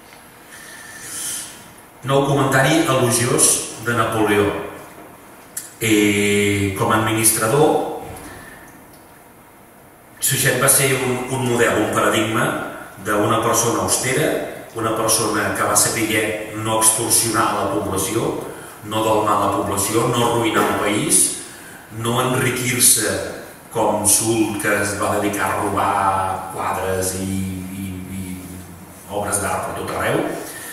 Nou comentari elogiós de Napoleó. Com a administrador, Suchet va ser un model, un paradigma d'una persona austera, una persona que va saber no extorsionar la població, no delmar la població, no arruïnar el país, no enriquir-se com Soult, que es va dedicar a robar quadres i obres d'art per tot arreu.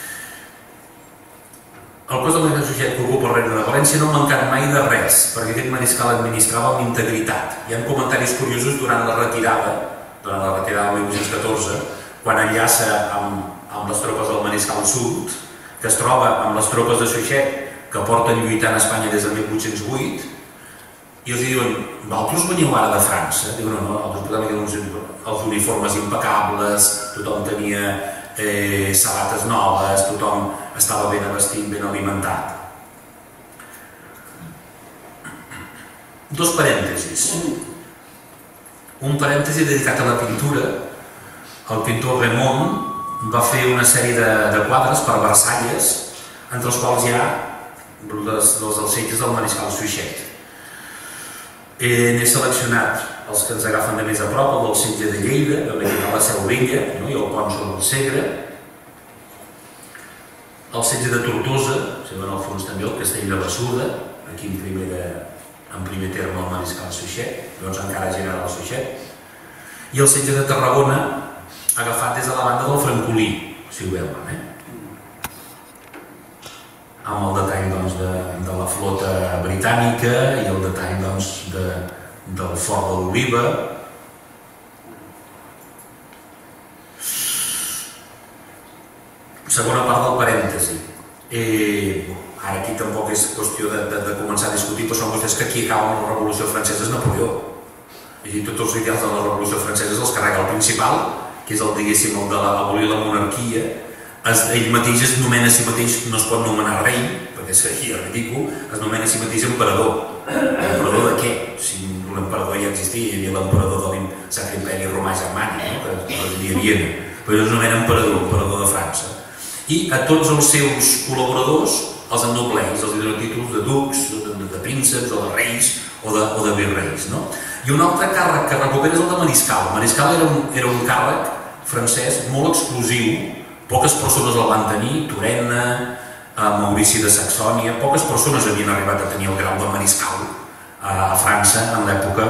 El cos del mariscal Suchet que ocupa el regne de València no ha mancat mai de res, perquè aquest mariscal administrava amb integritat. Hi ha comentaris curiosos durant la retirada del 1814, quan enllaça amb les tropes del mariscal Soult, que es troba amb les tropes de Suchet, que porten lluitant a Espanya des de 1808, i els diuen, vosaltres veniu ara de França? Diuen, no, els uniformes impecables, tothom tenia sabates noves, tothom estava ben vestit, ben alimentat. Dos parèntesis. Un parèntesi dedicat a la pintura. El pintor Raymond va fer una sèrie de quadres per Versalles, entre els quals hi ha els dels setges del mariscal Suchet. N'he seleccionat els que ens agafen de més a prop, el del setge de Lleida, on hi ha la Seu Vella i el pont sobre el Segre, el setge de Tortosa, en el fons també el castell de Bessuda, aquí en primer terme el mariscal Suchet, llavors encara general Suchet, i el setge de Tarragona agafat des de la banda del Francolí, si ho veuen, amb el detall de la flota britànica i el detall del fort de l'Oliva. segona part del parèntesi. Ara aquí tampoc és qüestió de començar a discutir, però són vostès que aquí acaba la Revolució Francesa és Napoleó. I tots els ideals de la Revolució Francesa els carrega el principal, que és el, diguéssim, el d'abolir la monarquia. Ell mateix es nomena a si mateix, no es pot nomenar rei, perquè seria ridícul, es nomena a si mateix emperador. Emperador de què? Si l'emperador ja existia, hi havia l'emperador de Sacre Imperi Romà Germànic, que residia a Viena, però es nomena emperador de França. I a tots els seus col·laboradors els ennobleix, els donen títols de ducs, de prínceps, o de reis, o de virreis. I un altre càrrec que recupera és el de mariscal. Mariscal era un càrrec francès molt exclusiu, poques persones el van tenir, Turena, Maurici de Saxònia, poques persones havien arribat a tenir el grau de mariscal a França en l'època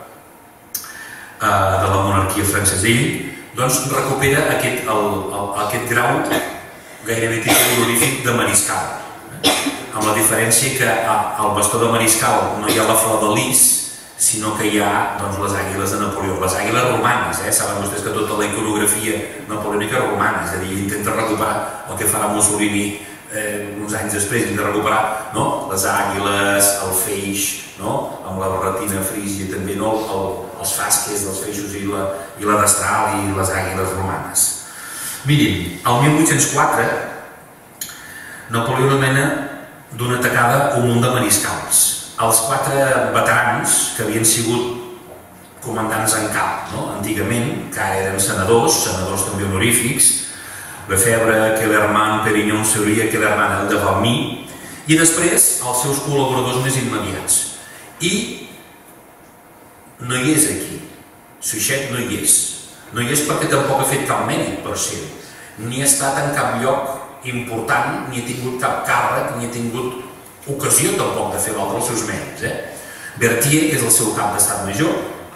de la monarquia francesa. Ell recupera aquest grau gairebé títol honorífic de mariscal, amb la diferència que al bastó de mariscal no hi ha la flor de lis, sinó que hi ha les àguiles de Napoleó, les àguiles romanes. Saben vostès que tota la iconografia napoleònica és romana, és a dir, intenta recuperar el que farà Mussolini uns anys després, intenta recuperar les àguiles, el feix, amb la barretina frígia també, els fasques dels feixos i la destral i les àguiles romanes. Mirin, el 1804 Napoleó nomena d'una tacada un munt de mariscals. Els 4 veterans que havien sigut comandants en cap antigament, que ara eren senadors també honorífics, Lefebvre, Kellerman, Perignon, Seuria, Kellerman, el de Valmy, i després els seus col·laboradors més immediats. I no hi és aquí, Suchet no hi és. No hi és perquè tampoc ha fet cap mèrit per ser-ho, ni ha estat en cap lloc important, ni ha tingut cap càrrec, ni ha tingut ocasió tampoc de fer l'altre els seus mèrits. Berthier, que és el seu cap d'estat major,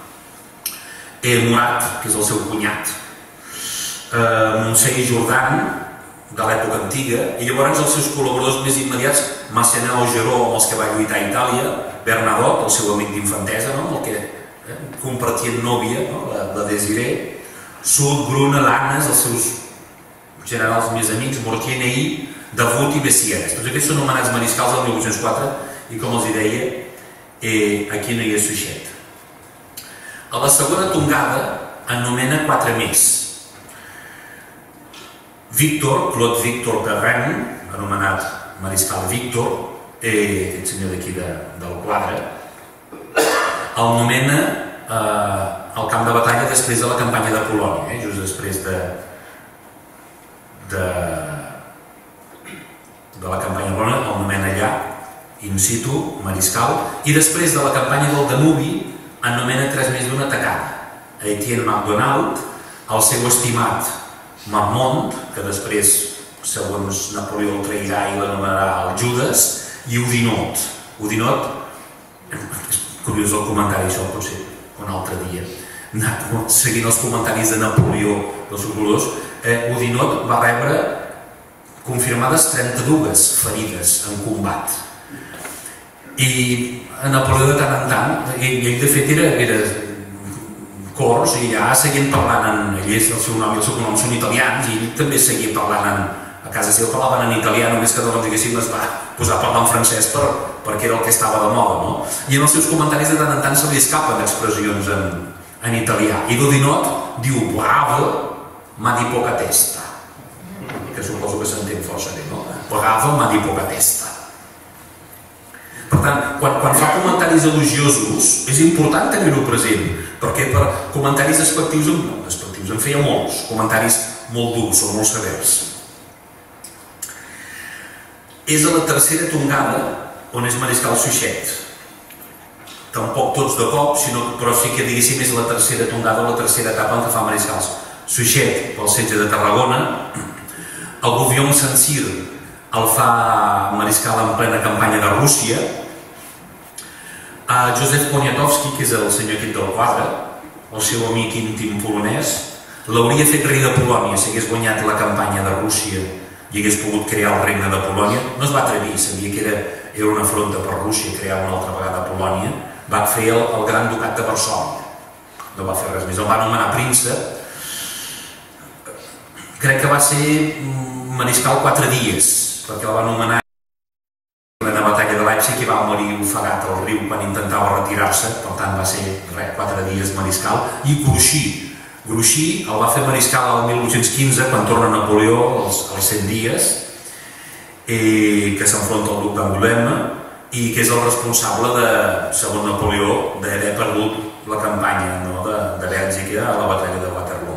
Murat, que és el seu cunyat, Montse i Jordan, de l'època antiga, i llavors els seus col·laboradors més immediats, Massenet o Geró, amb els que va lluitar a Itàlia, Bernadotte, el seu amic d'infantesa, amb el que compartien nòvia, la Désirée, Soult, Bruna, Lannes, els seus generals més amics, Mortier-Ney, Davout i Bessières. Tots aquests són nomenats mariscals del 1804 i, com els deia, aquí no hi és Suchet. A la segona tongada en nomena 4 més. Víctor, Claude Victor Perrin, anomenat mariscal Víctor, aquest senyor d'aquí del quadre, el nomena al camp de batalla després de la campanya de Polònia, just després de la campanya de Polònia, el nomena allà, in situ, mariscal, i després de la campanya del Danubi en nomena 3 més d'una tacada. Etienne MacDonald, el seu estimat Marmont, que després, segons Napoleó el trairà i l'anomenarà el Judes, i Oudinot. Oudinot, és curiós el comentari, això pot ser un altre dia, seguint els comentaris de Napoleó dels seus colors, Oudinot va rebre confirmades 32 ferides en combat. I Napoleó de tant en tant, ell de fet era cors i ja seguien parlant, ell és el seu nom i el seu cognom són italians i ell també seguia parlant, a casa seva parlaven en italià, només que diguéssim es va posar a parlar en francès perquè era el que estava de moda. I en els seus comentaris de tant en tant se li escapen expressions en italià. I Oudinot diu bravo, ma di poca testa, que suposo que s'entén força bé, no? Bravo, ma di poca testa. Per tant, quan fa comentaris elogiosos és important tenir-ho present, perquè per comentaris despectius en feia molts, comentaris molt durs o molt severs. És a la tercera tongada on és mariscal Suchet. Tampoc tots de cop, però sí que diguéssim és la tercera tongada o la tercera etapa en què fa mariscals. Suchet pel setge de Tarragona, el Gouvion Saint-Cyr el fa mariscal en plena campanya de Rússia, Joseph Poniatowski, que és el senyor aquest del quadre, el seu amic íntim polonès, l'hauria fet rei de Polònia si hagués guanyat la campanya de Rússia i hagués pogut crear el regne de Polònia. No es va atrevir, sabia que era una afronta per Rússia crear una altra vegada Polònia. Va fer el Gran Ducat de Varsòvia, no va fer res més, el va anomenar príncep, crec que va ser mariscal 4 dies, perquè el va anomenar en la batalla de Leipzig i va morir ofegat al riu quan intentava retirar-se, per tant va ser 4 dies mariscal. I Grouchy el va fer mariscal el 1815 quan torna Napoleó als 100 dies, que s'enfronta al duc d'Angoulême i que és el responsable, segons Napoleó, d'haver perdut la campanya de Bèlgica a la batalla de Waterloo.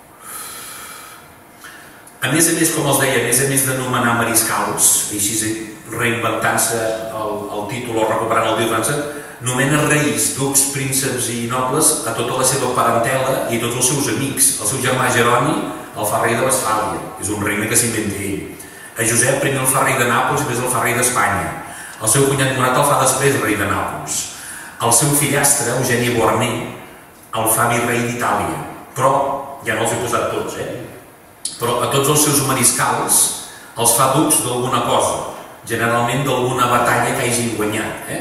A més, com els deia, a més de nomenar mariscals, així reinventant-se el títol o recuperant el títol francès, nomena reis, ducs, prínceps i nobles a tota la seva parentela i tots els seus amics. El seu germà Jeroni el fa rei de Westfàlia, és un regne que s'inventa ell. A Josep primer el fa rei de Nàpols i després el fa rei d'Espanya. El seu cunyat Murat el fa després rei de Nàpols. El seu fillastre, Eugeni Beauharnais, el fa virrei d'Itàlia. Però, ja no els he posat tots, però a tots els seus mariscals els fa ducs d'alguna cosa, generalment d'alguna batalla que hagin guanyat.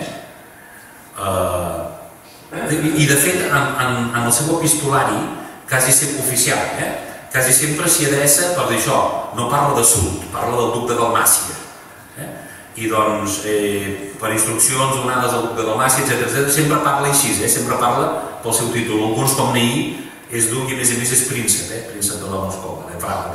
I de fet, en el seu epistolari, quasi sempre oficial, quasi sempre s'hi adreça per dir això, no parla de Soult, parla del duc de Dalmàcia. I doncs, per instruccions donades al duc de Dalmàcia, etc., sempre parla així, sempre parla pel seu títol. Alguns, com Ney, és duc i a més és príncep, príncep de la Moscova, de Praga.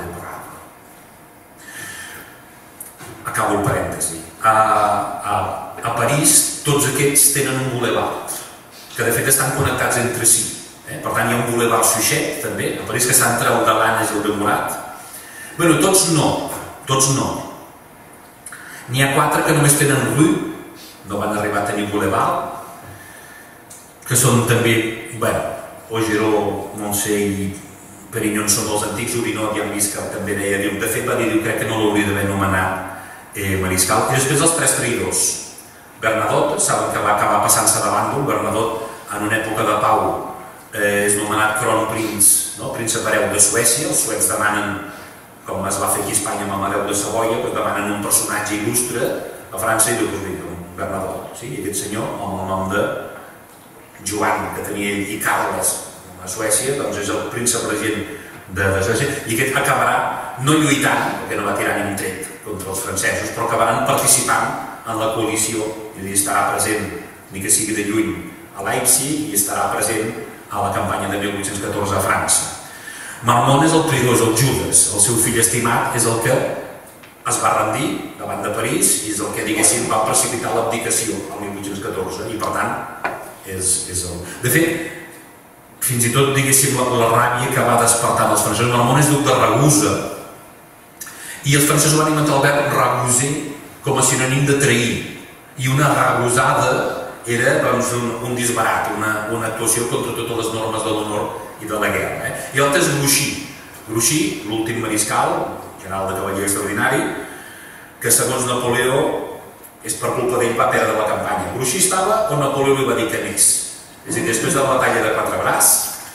Acabo el parèntesi. A París tots aquests tenen un boulevard, que de fet estan connectats entre si. Per tant, hi ha un boulevard Suchet, també, a París, que està entre el de Blanes i el de Murat. Bé, tots no. N'hi ha 4 que només tenen rue, no van arribar a tenir boulevard, que són també, Augereau, Montse i Perignon són els antics, Orinot ja hem vist que també deia, de fet va dir, crec que no l'hauria d'haver anomenat mariscal. I després els 3 traïdors. Bernadotte, saben que va acabar passant-se de bàndol. Bernadotte, en una època de pau, és nomenat Kronprinz, príncep hereu de Suècia. Els suecs demanen, com es va fer aquí a Espanya amb Amadeu de Savoia, demanen un personatge il·lustre a França i diu, Bernadotte. I aquest senyor, amb el nom de Joan, que tenia ell, i Carles a Suècia, doncs és el príncep regent de Suècia, i aquest acabarà no lluitant, perquè no va tirar ni un tret contra els francesos, però acabaran participant en la coalició, i estarà present, ni que sigui de lluny, a Leipzig, i estarà present a la campanya de 1814 a França. Marmont és el traïdor, és el Judes, el seu fill estimat és el que es va rendir davant de París i és el que, diguéssim, va precipitar l'abdicació el 1814, i per tant és el... De fet, fins i tot, diguéssim, la ràbia que va despertar els francesos. Marmont és duc de Ragusa i els francesos van inventar el verb raguser com a sinònim de trair, i una ragusada era un disbarat, una actuació contra totes les normes de l'honor i de la guerra. I l'altre és Grouchy, l'últim mariscal, general de cavaller extraordinari, que segons Napoleó és per culpa d'ell va perdre la campanya. Grouchy estava on Napoleó li va dir que anés. És a dir, després de la batalla de Quatre Bras,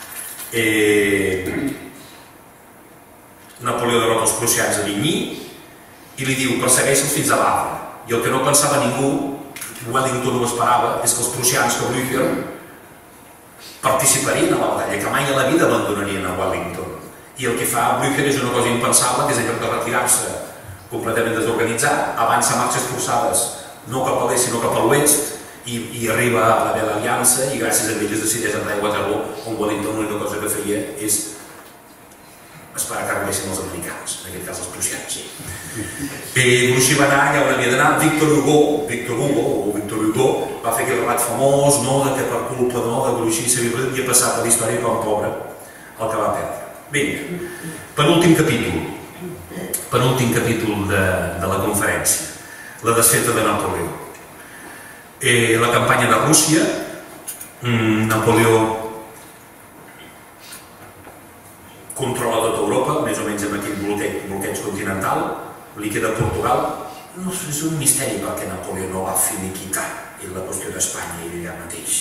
Napoleó derrota els prussians a Vigny i li diu, persegueixa'ls fins a Wavre. I el que no pensava ningú, Wellington ho esperava, és que els prussians, que Blücher, participarien a la batalla, que mai a la vida abandonarien a Wellington. I el que fa Blücher és una cosa impensable, que és en lloc de retirar-se completament desorganitzat, avança marxes forçades, no cap a l'est, sinó cap a l'oest, i arriba a la Bella Aliança, i gràcies a ell es decideix entrar a Waterloo, on Wellington l'única cosa que feia és esperar que arribessin els americans, en aquest cas els prussians. Grouchy va anar allà on havia d'anar. Victor Hugo va fer aquell relat famós que per culpa de Grouchy s'havia passat a la història com pobre el que va perdre. Vinga, penúltim capítol de la conferència, la desfeta de Napoleó. La campanya de Rússia, Napoleó controla tota Europa, més o menys amb aquell bloqueig continental, li queda Portugal. No, és un misteri perquè Napoleó no va finiquitar la qüestió d'Espanya i allà mateix.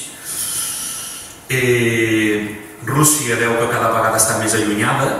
Rússia veu que cada vegada està més allunyada.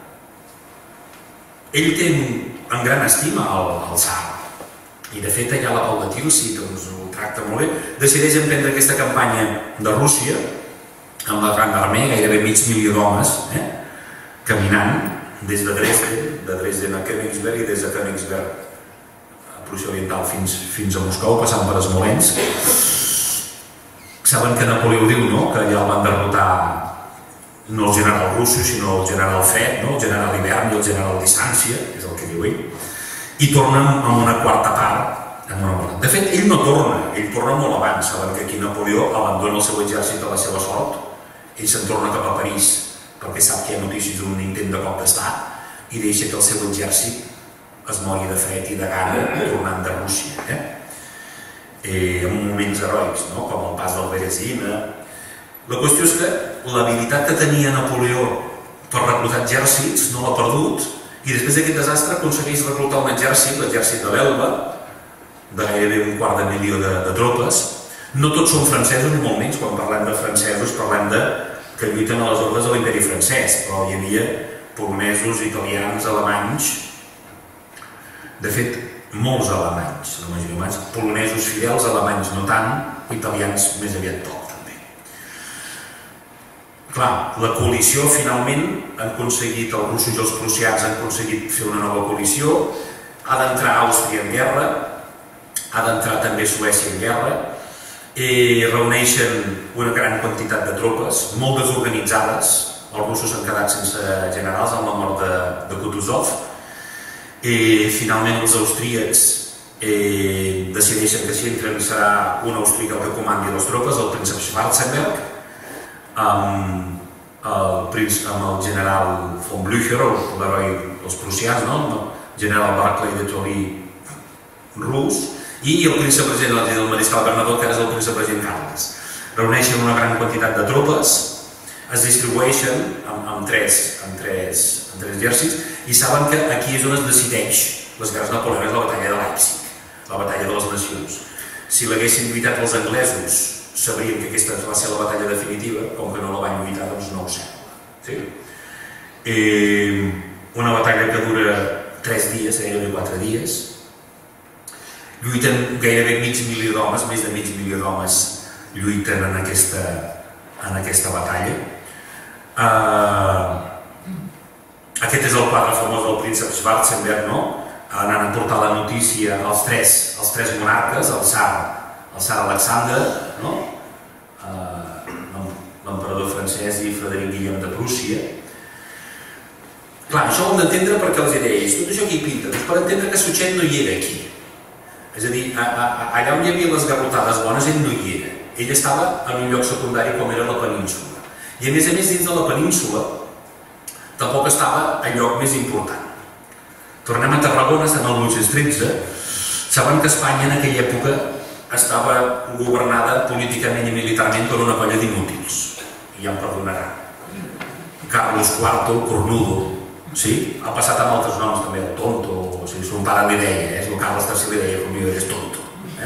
Ell té en gran estima el tsar, i de fet allà la Pau de Tilsi, que ho tracta molt bé, decideix emprendre aquesta campanya de Rússia amb la Grande Armée, gairebé mig milió d'homes caminant des de Dresden a Königsberg i des de Königsberg a Prússia Oriental fins a Moscou, passant per Smolensk. Saben que Napoleó diu, no?, que allà el van derrotar no el general Russo, sinó el general Fred, no?, el general Hivern i el general Distància, és el que diu ell, i tornen amb una quarta part. De fet, ell no torna, ell torna molt abans. Saben que aquí Napoleó abandona el seu exèrcit a la seva sort, ell se'n torna cap a París perquè sap que hi ha notícies d'un intent de cop d'estat i deixa que el seu exèrcit es mori de fred i de gana tornant de Rússia, en moments heroics, com el pas del Berezina. La qüestió és que l'habilitat que tenia Napoleó per reclutar exèrcits no l'ha perdut i després d'aquest desastre aconsegueix reclutar un exèrcit, l'exèrcit de l'Elba, de gairebé 250.000 de tropes. No tots són francesos ni molt menys. Quan parlem de francesos parlem que lluiten a les ordres de l'imperi francès, però hi havia polonesos, italians, alemanys, de fet molts alemanys, la majoria humans, polonesos fidels, alemanys no tant, italians més aviat poc també. Clar, la coalició finalment han aconseguit, els russos i els prussians han aconseguit fer una nova coalició, ha d'entrar Àustria en guerra, ha d'entrar també Suècia en guerra, i reuneixen una gran quantitat de tropes, molt desorganitzades. Els russos s'han quedat sense generals amb la mort de Kutuzov, i finalment els austríacs decideixen que si entren serà un austríac el que comandi les tropes, el príncep Schwarzenberg, amb el general von Blücher, l'heroi dels prussians, el general Barclay de Tolly rus, i el príncep regent del mariscal Bernadotte, que ara és el príncep regent Carles. Reuneixen una gran quantitat de tropes, es distribueixen en tres exèrcits i saben que aquí és on es decideix les guerres napoleòniques, la batalla de Leipzig, la batalla de les nacions. Si l'haguessin lluitat els anglesos sabrien que aquesta va ser la batalla definitiva, com que no la van lluitar doncs no ho sembla. Una batalla que dura 3 dies, gairebé 4 dies. Lluiten gairebé mig milió d'homes, més de mig milió d'homes lluiten en aquesta batalla. Aquest és el quadre famós del príncep Schwarzenberg, anant a portar la notícia als tres monarques, el tsar Alexander, l'emperador francès i Frederic Guillem de Prússia. Clar, això ho hem d'entendre perquè els deia, tot això aquí pinta, doncs per entendre que Suchet no hi era aquí. És a dir, allà on hi havia les garrotades bones, ell no hi era. Ell estava en un lloc secundari com era la península. I a més, dins de la península, tampoc estava el lloc més important. Tornem a Tarragona, estem al 1813. Saben que Espanya en aquella època estava governada políticament i militarment per una colla d'inútils. I ja em perdonaran. Carlos IV, el cornudo, ha passat amb altres noms també, el tonto, son pare li deia, el Carles III li deia, conmigo eres tonto.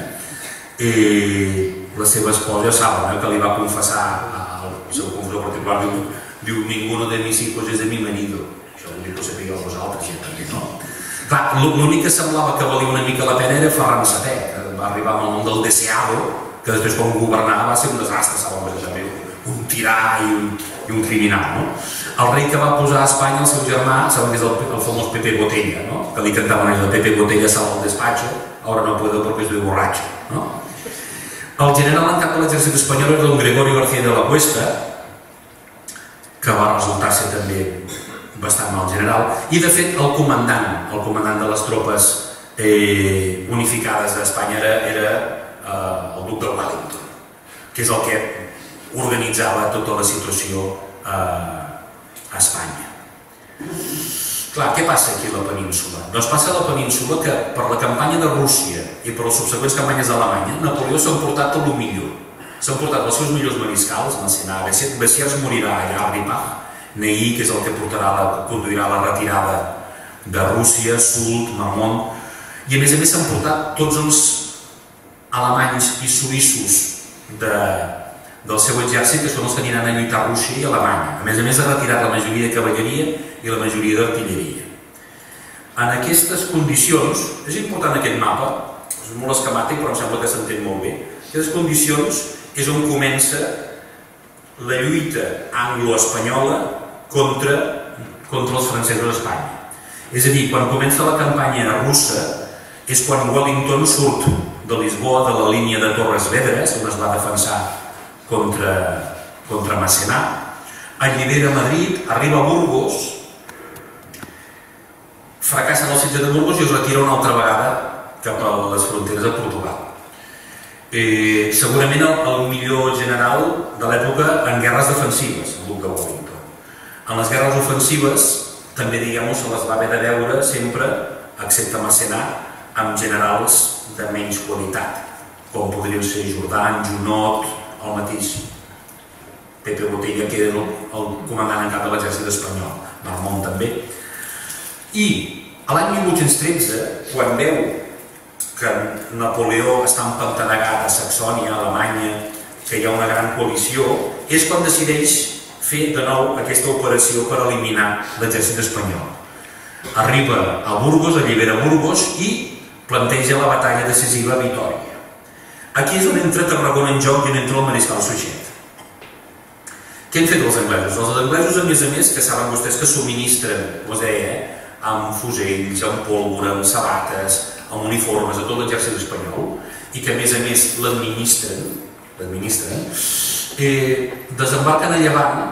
I la seva esposa saben que li va confessar al seu confessor particular, diu, ninguno de mis hijos es de mi marido. Això vol dir que ho sapigueu vosaltres, ja també, no? Clar, l'únic que semblava que valia una mica la pena era Ferran VII, que va arribar amb el nom del Deseado, que després quan governava va ser un desastre, saben que també, un tirà i un criminal, no? El rei que va posar a Espanya, el seu germà, saben que és el famós Pepe Botella, que li cantaven allò de Pepe Botella sal al despacho, ahora no puedo porque estoy borracho. El general en cap de l'exèrcit espanyol era don Gregorio García de la Cuesta, que va resultar ser també bastant mal general, i de fet el comandant de les tropes unificades d'Espanya era el duc de Wellington, que és el que organitzava tota la situació a Espanya. Clar, què passa aquí a la península? Doncs passa a la península que per la campanya de Rússia i per les subsegüents campanyes d'Alemanya, Napoleó s'ha emportat tot el millor. S'ha emportat els seus millors mariscals, Bessières morirà allà a Ripach, Ney, que és el que conduirà la retirada de Rússia, Soult, Marmont, i a més s'han emportat tots els alemanys i suïssos del seu exèrcit, que són els que aniran a lluitar a Rússia i a Alemanya. A més ha retirat la majoria de cavalleria i la majoria d'artilleria. En aquestes condicions, és important aquest mapa, és molt esquemàtic però em sembla que s'entén molt bé, aquestes condicions és on comença la lluita anglo-espanyola contra contra els francesos a Espanya. És a dir, quan comença la campanya russa és quan Wellington surt de Lisboa, de la línia de Torres Vedras, on es va defensar contra Massena, allibera Madrid, arriba a Burgos, fracassa en el setge de Burgos i es retira una altra vegada cap a les fronteres de Portugal. Segurament el millor general de l'època en guerres defensives, el duc de Wellington. En les guerres ofensives també, diguem-ho, se les va haver de veure sempre, excepte Massena, amb generals de menys qualitat, com podrien ser Jordan, Junot, el mateix Pepe Botella, que era el comandant en cap de l'exèrcit espanyol, Marmont també. I l'any 1813, quan veu que Napoleó està empantanegat a Saxònia, a Alemanya, que hi ha una gran coalició, és quan decideix fer de nou aquesta operació per eliminar l'exèrcit espanyol. Arriba a Burgos, allibera Burgos i planteja la batalla decisiva a Vitòria. Aquí és on entra Tarragona en joc i on entra el mariscal Suchet. Què han fet els anglesos? Els anglesos, a més, que saben vostès que subministren, com es deia, amb fusells, amb pólvora, amb sabates, amb uniformes a tot l'exèrcit espanyol, i que a més l'administren, desembarquen a Llevant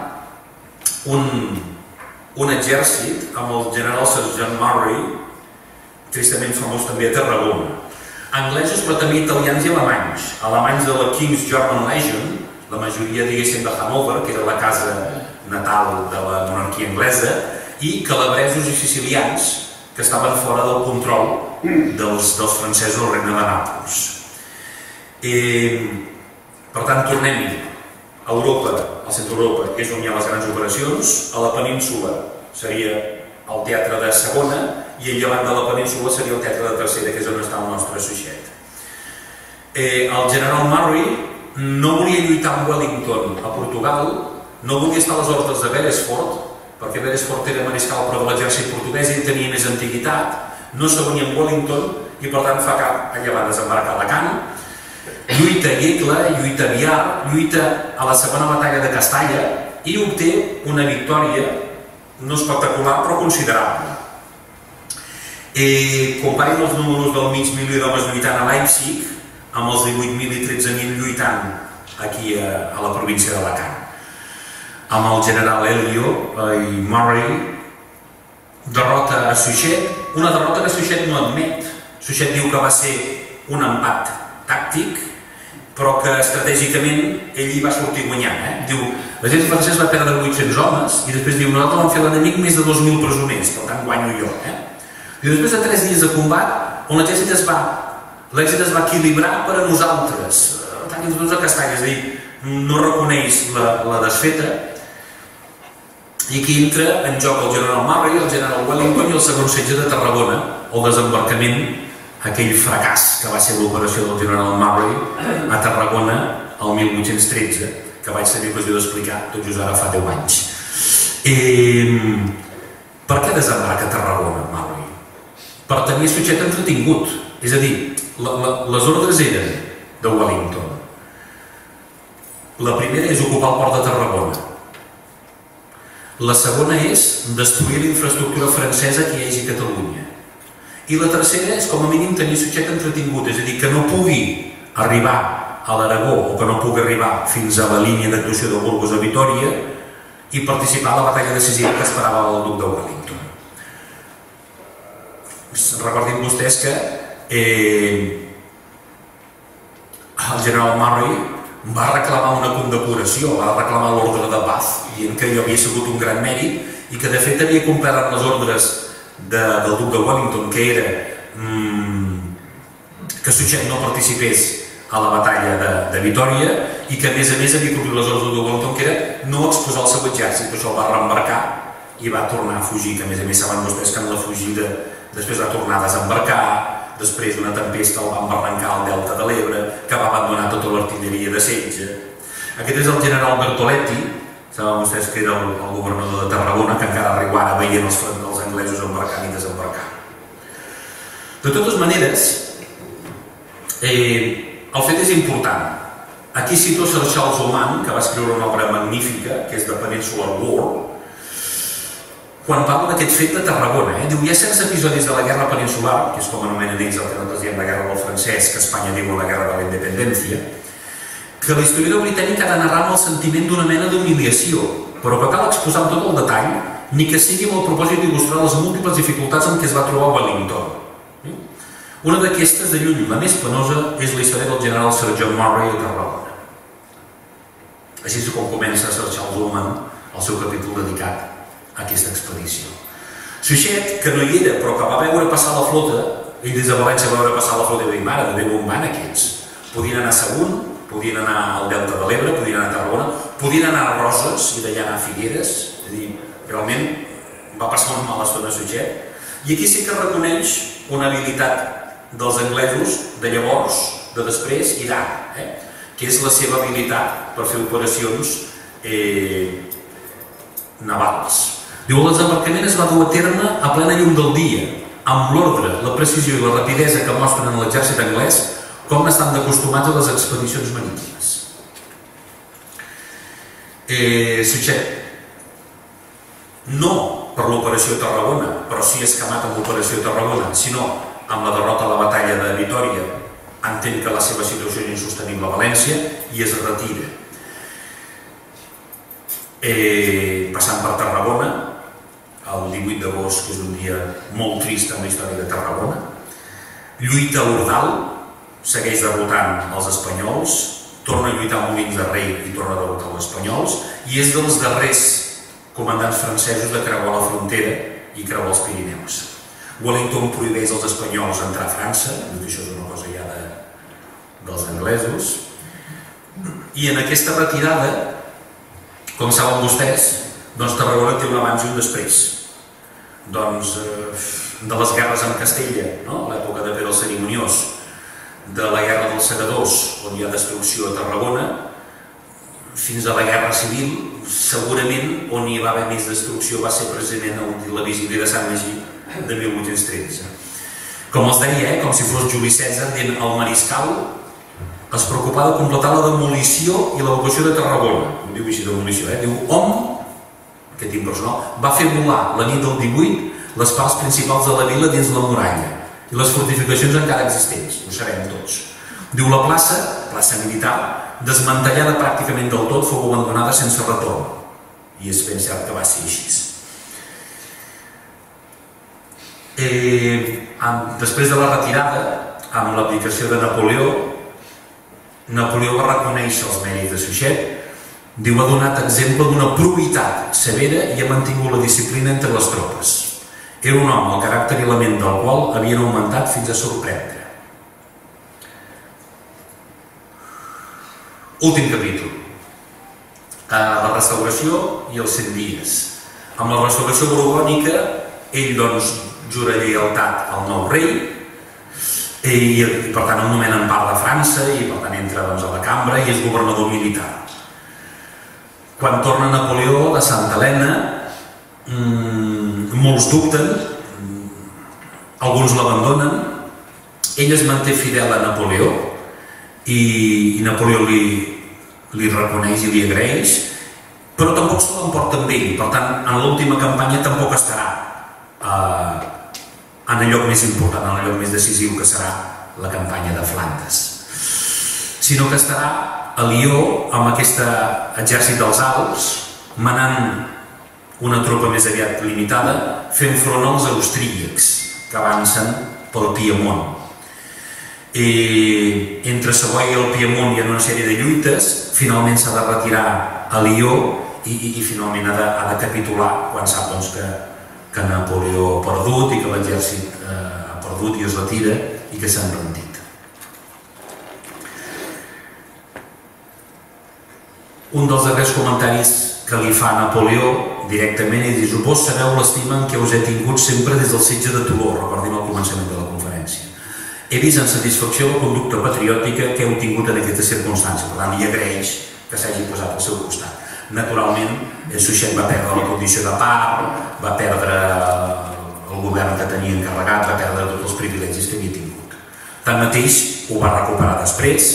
un exèrcit amb el general Sir John Murray, tristament famós també a Tarragona. Anglesos, però també italians i alemanys. Alemanys de la King's German Legion, la majoria, diguéssim, de Hannover, que era la casa natal de la monarquia anglesa, i calabresos i sicilians, que estaven fora del control dels francesos al regne de Nàpols. Per tant, tornem-hi. A Europa, al centre d'Europa, és on hi ha les grans operacions. A la península seria el teatre de segona i al llevant de la península seria el teatre de tercera, que és on està el nostre Suchet. El general Murray no volia lluitar amb Wellington a Portugal, no volia estar a les ordres de Beresford, perquè Beresford era mariscal però de l'exèrcit portuguès i tenia més antiguitat, no s'unia amb Wellington i per tant fa cap a llevant, desembarcar a Alacant, lluita a Iecla, lluita a Biar, lluita a la segona batalla de Castalla i obté una victòria no espectacular però considerable. Comparin els números del mig milió d'homes lluitant a Leipzig amb els 18.000 i 13.000 lluitant aquí a la província d'Alacant. Amb el general Elio i Murray derrota a Suchet, una derrota que Suchet no admet. Suchet diu que va ser un empat tàctic, però que estratègicament ell hi va sortir guanyant. Diu, l'exèrcit francès va perdre 800 homes i després diu, nosaltres vam fer l'enemic més de 2.000 presoners, per tant guanyo jo. I després de 3 dies de combat, on l'exèrcit es va equilibrar per a nosaltres, ataquen tots a Castalla, és a dir, no reconeix la desfeta, i aquí entra en joc el general Murray, el general Wellington i el segon setge de Tarragona, el desembarcament, aquell fracàs que va ser l'operació del general Murray a Tarragona el 1813, que vaig tenir ocasió d'explicar tot just ara fa 10 anys. Per què desembarca a Tarragona, Murray? Per tenir Suchet entretingut, és a dir, les ordres eren de Wellington. La primera és ocupar el port de Tarragona. La segona és destruir la infraestructura francesa que hi hagi a Catalunya. I la tercera és, com a mínim, tenir Suchet entretingut, és a dir, que no pugui arribar a l'Aragó o que no pugui arribar fins a la línia d'actuació de Burgos a Vitòria i participar a la batalla decisiva que esperava el duc de Wellington. Recordin vostès que el general Murray va reclamar una condecoració, va reclamar l'ordre de Bath, dient que allò havia sigut un gran mèrit i que de fet havia complert les ordres del duc de Wellington, que era que Suchet no participés a la batalla de Vitòria i que a més havia complit les ordres de Wellington, que era no exposar el seu exèrcit, per això el va reembarcar i va tornar a fugir, que a més saben vostès que en la fugida després va tornar a desembarcar, després d'una tempesta el van barrancar al delta de l'Ebre, que va abandonar tota l'artilleria de setge. Aquest és el general Bertoletti, saben vostès que era el governador de Tarragona, que encara arriba ara veient els anglesos embarcant i desembarcant. De totes maneres, el fet és important. Aquí cito Sir Charles Oman, que va escriure una obra magnífica, que és The Peninsular War. quan parla d'aquest fet de Tarragona. Diu, hi ha certs episodis de la guerra peninsular, que és com anomenen ells el que nosaltres diem la guerra del francès, que Espanya diu la guerra de la independència, que la historiador britànica ha de narrar amb el sentiment d'una mena d'humiliació, però que cal exposar amb tot el detall, ni que sigui amb el propòsit d'il·lustrar les múltiples dificultats amb què es va trobar Wellington. Una d'aquestes, de lluny, la més penosa, és la història del general Sir John Murray a Tarragona. Així és com comença Sir Charles Ullman el seu capítol dedicat a aquesta expedició. Suchet, que no hi era, però que va veure passar la flota, ell des de València va veure passar la flota i va dir, mare de Déu, on van aquests? Podien anar a Sagunt, podien anar al Delta de l'Ebre, podien anar a Tarragona, podien anar a Roses i d'allà anar a Figueres. És a dir, realment va passar una mala estona a Suchet. I aquí sí que reconeix una habilitat dels anglesos de llavors, de després i d'ara, que és la seva habilitat per fer operacions navals. Diu, el desembarcament es va dur a terme a plena llum del dia, amb l'ordre, la precisió i la rapidesa que mostren en l'exèrcit anglès com estan acostumats a les expedicions marítimes. Suchet, no per l'operació Tarragona, però sí escamat amb l'operació Tarragona, sinó amb la derrota a la batalla de Vitòria, entén que la seva situació és insostenible a València i es retira. Passant per Tarragona, el 18 d'agost, que és un dia molt trist en la història de Tarragona, lluita a l'Ordal, segueix derrotant els espanyols, torna a lluitar a Molins de Rei i torna a derrotar els espanyols, i és dels darrers comandants francesos de creuar la frontera i creuar els Pirineus. Wellington prohibeix als espanyols entrar a França, que això és una cosa ja dels anglesos, i en aquesta retirada, com saben vostès, Tarragona té un abans i un després. De les guerres amb Castella, l'època de Pere el Cerimoniós, de la guerra dels Segadors, on hi ha destrucció a Tarragona, fins a la guerra civil, segurament on hi va haver més destrucció va ser precisament la vigília de Sant Magí de 1813. Com els deia, com si fos Juli Cèsar dient el mariscal es preocupava de completar la demolició i l'evacuació de Tarragona. No diu així demolició, diu hom, aquest impersonal, va fer volar la nit del 18 les parts principals de la vila dins la muralla i les fortificacions encara existents, ho sabem tots. Diu la plaça militar, desmantellada pràcticament del tot, fou abandonada sense retorn. I és ben cert que va ser així. Després de la retirada, amb l'abdicació de Napoleó, Napoleó va reconèixer els mèrits de Suchet, diu, ha donat exemple d'una probitat severa i ha mantingut la disciplina entre les tropes. Era un home, el caràcter i la ment del qual havien augmentat fins a sorprendre. Últim capítol. La restauració i els 100 dies. Amb la restauració borbònica, ell jura lleialtat al nou rei i per tant el nomenen part de França i per tant entra a la cambra i és governador militar. Quan torna Napoleó de Santa Helena, molts dubten, alguns l'abandonen, ell es manté fidel a Napoleó i Napoleó li reconeix i li agraeix, però tampoc se l'emporta amb ell, per tant en l'última campanya tampoc estarà en el lloc més important, en el lloc més decisiu que serà la campanya de Flandes, sinó que estarà a Lió amb aquest exèrcit dels Alps, manant una tropa més aviat limitada, fent front als austríacs que avancen pel Piemont. Entre Savoia i el Piemont hi ha una sèrie de lluites, finalment s'ha de retirar a Lió i finalment ha de capitular quan sap que Napoleó ha perdut i que l'exèrcit ha perdut i es retira i que s'han rendit. Un dels darrers comentaris que li fa Napoleó directament i diu: vos sabeu l'estima que us he tingut sempre des del setge de Toló, recordin al començament de la conferència. He vist amb satisfacció la conducta patriòtica que heu tingut en aquesta circumstància, per tant li agraeix que s'hagi posat al seu costat. Naturalment, Suchet va perdre la condició de part, va perdre el govern que tenia encarregat, va perdre tots els privilegis que havia tingut. Tanmateix, ho va recuperar després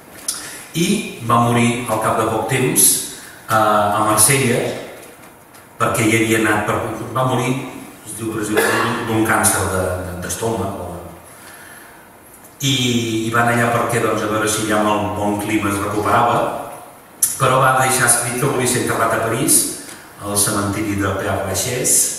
i va morir al cap de poc temps a Marsella perquè hi havia anat, va morir, es diu d'un càncer d'estómac, i van allà perquè a veure si allà amb el bon clima es recuperava, però va deixar escrit que volia ser enterrat a París, al cementiri de Père Lachaise,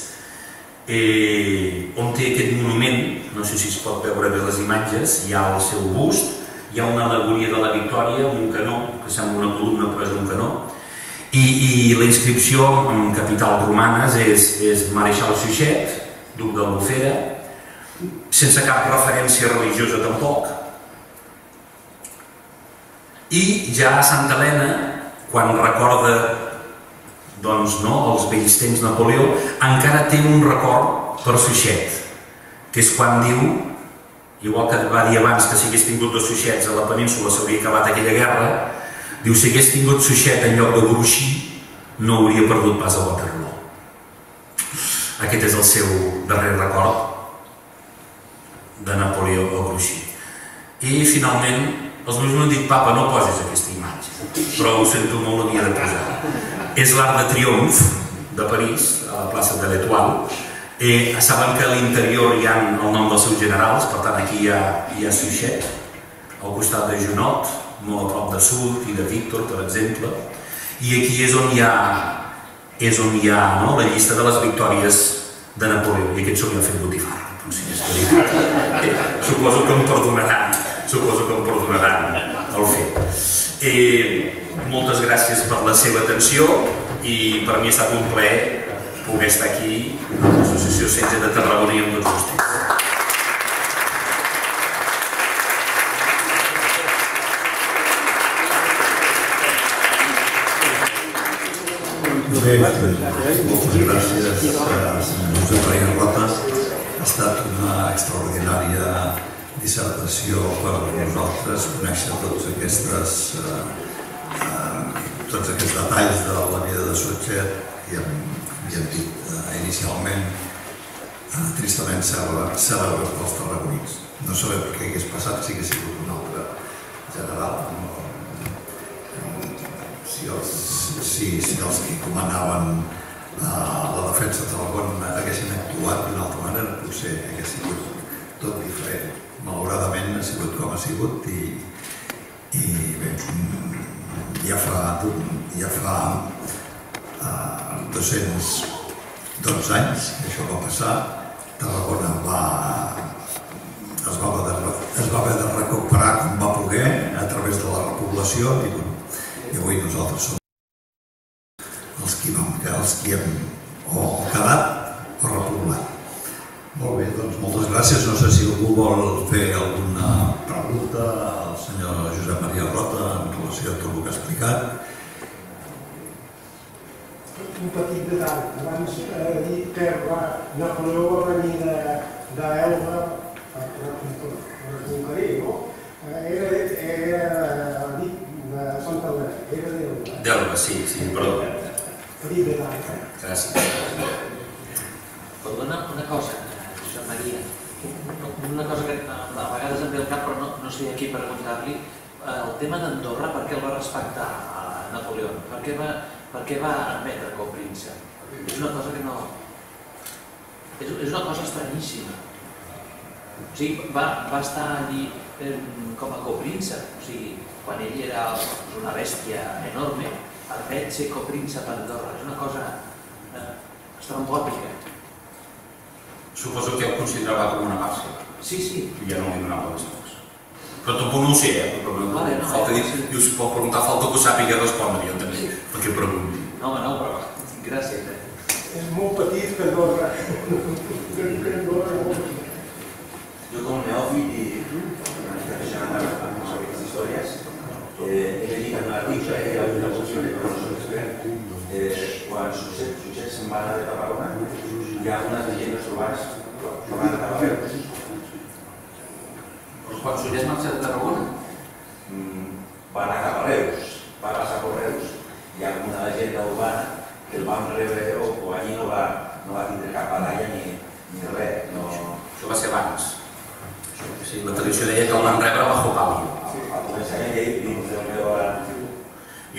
on té aquest monument, no sé si es pot veure bé les imatges, hi ha el seu bust, hi ha una al·legoria de la Victòria amb un canó, que sembla una columna però és un canó, i la inscripció en capitals romanes és Maréchal Suchet, duc d'Albufera, sense cap referència religiosa tampoc. I ja a Santa Helena, quan recorda els vells temps Napoleó, encara té un record per Suchet, que és quan diu, igual que va dir abans que si hagués tingut dos Suchets a la península s'hauria acabat aquella guerra, diu si hagués tingut Suchet en lloc de Grouchy no hauria perdut pas a Waterloo. Aquest és el seu darrer record de Napoleó a Grouchy. I finalment els meus m'han dit papa no posis aquesta imatge, però ho sento molt, l'havia de posar. És l'Arc de Triomf de París, a la plaça de l'Étoile. Saben que a l'interior hi ha el nom dels seus generals, per tant aquí hi ha Suchet, al costat de Junot, molt a prop de Soult i de Victor, per exemple, i aquí és on hi ha la llista de les victòries de Napoleó, i aquest s'ho havia fet botifarra. Suposo que em perdonaran el fet. Moltes gràcies per la seva atenció i per mi ha estat un plaer poder estar aquí a l'Associació Setge de Tarragona i amb tots vostès. Bé, moltes gràcies, senyor Josep Maria Rota. Ha estat una extraordinària dissertació per a nosaltres conèixer tots aquests detalls de la vida de Suchet que havíem dit inicialment tristament cèlebres pels tarragonins. No sabem què hagués passat si hagués sigut un altre general. Si els que comandaven la defensa de Tarragona haguessin actuat d'una altra manera, potser hagués sigut tot diferent. Malauradament ha sigut com ha sigut i bé, ja fa 212 anys que això va passar. Tarragona es va haver de recuperar com va poder a través de la repoblació i avui nosaltres som els que hem o quedat o repoblat. Molt bé, doncs moltes gràcies. No sé si algú vol fer alguna pregunta al senyor Josep Maria Rota en relació a tot el que ha explicat. Un petit detall. Abans he dit que Napoleó va venir d'Elba a reconquerir, no? Era dit de Santa Helena, era d'Elba. D'Elba, sí, perdó. Petit detall. Gràcies. Perdona una cosa, Josep Maria, una cosa que a vegades em ve al cap però no sé a qui preguntar-li. El tema d'Andorra, per què el va respectar a Napoleó? Per què va admetre com príncep? És una cosa que no... És una cosa estranyíssima. O sigui, va estar allí com a copríncep. O sigui, quan ell era una bèstia enorme, admet ser copríncep a Andorra. És una cosa estrambòtica. Suposo que el considerava com una base. Sí. Ja no li donava les coses. Però tampoc no ho sé, falta dir, dius, pot preguntar, falta que ho sàpiga respondre, jo també, perquè pregunti. No, però gràcies. És molt petit que Andorra. Jo com neòfit i professional amb aquestes històries he llegit en l'article que hi ha una qüestió de professors quan Suchet se'n va anar de Tarragona hi ha unes llegendes urbanes que van a Tarragona. Quan Suchet marxa de Tarragona? Va anar cap a Reus, va passar per Reus. Hi ha una llegenda urbana que el van rebre o allí no va tindre cap baralla ni res. Això va ser abans. La tradició deia que el van rebre bajo palio. Al començament ell dins del meu... Jo ja no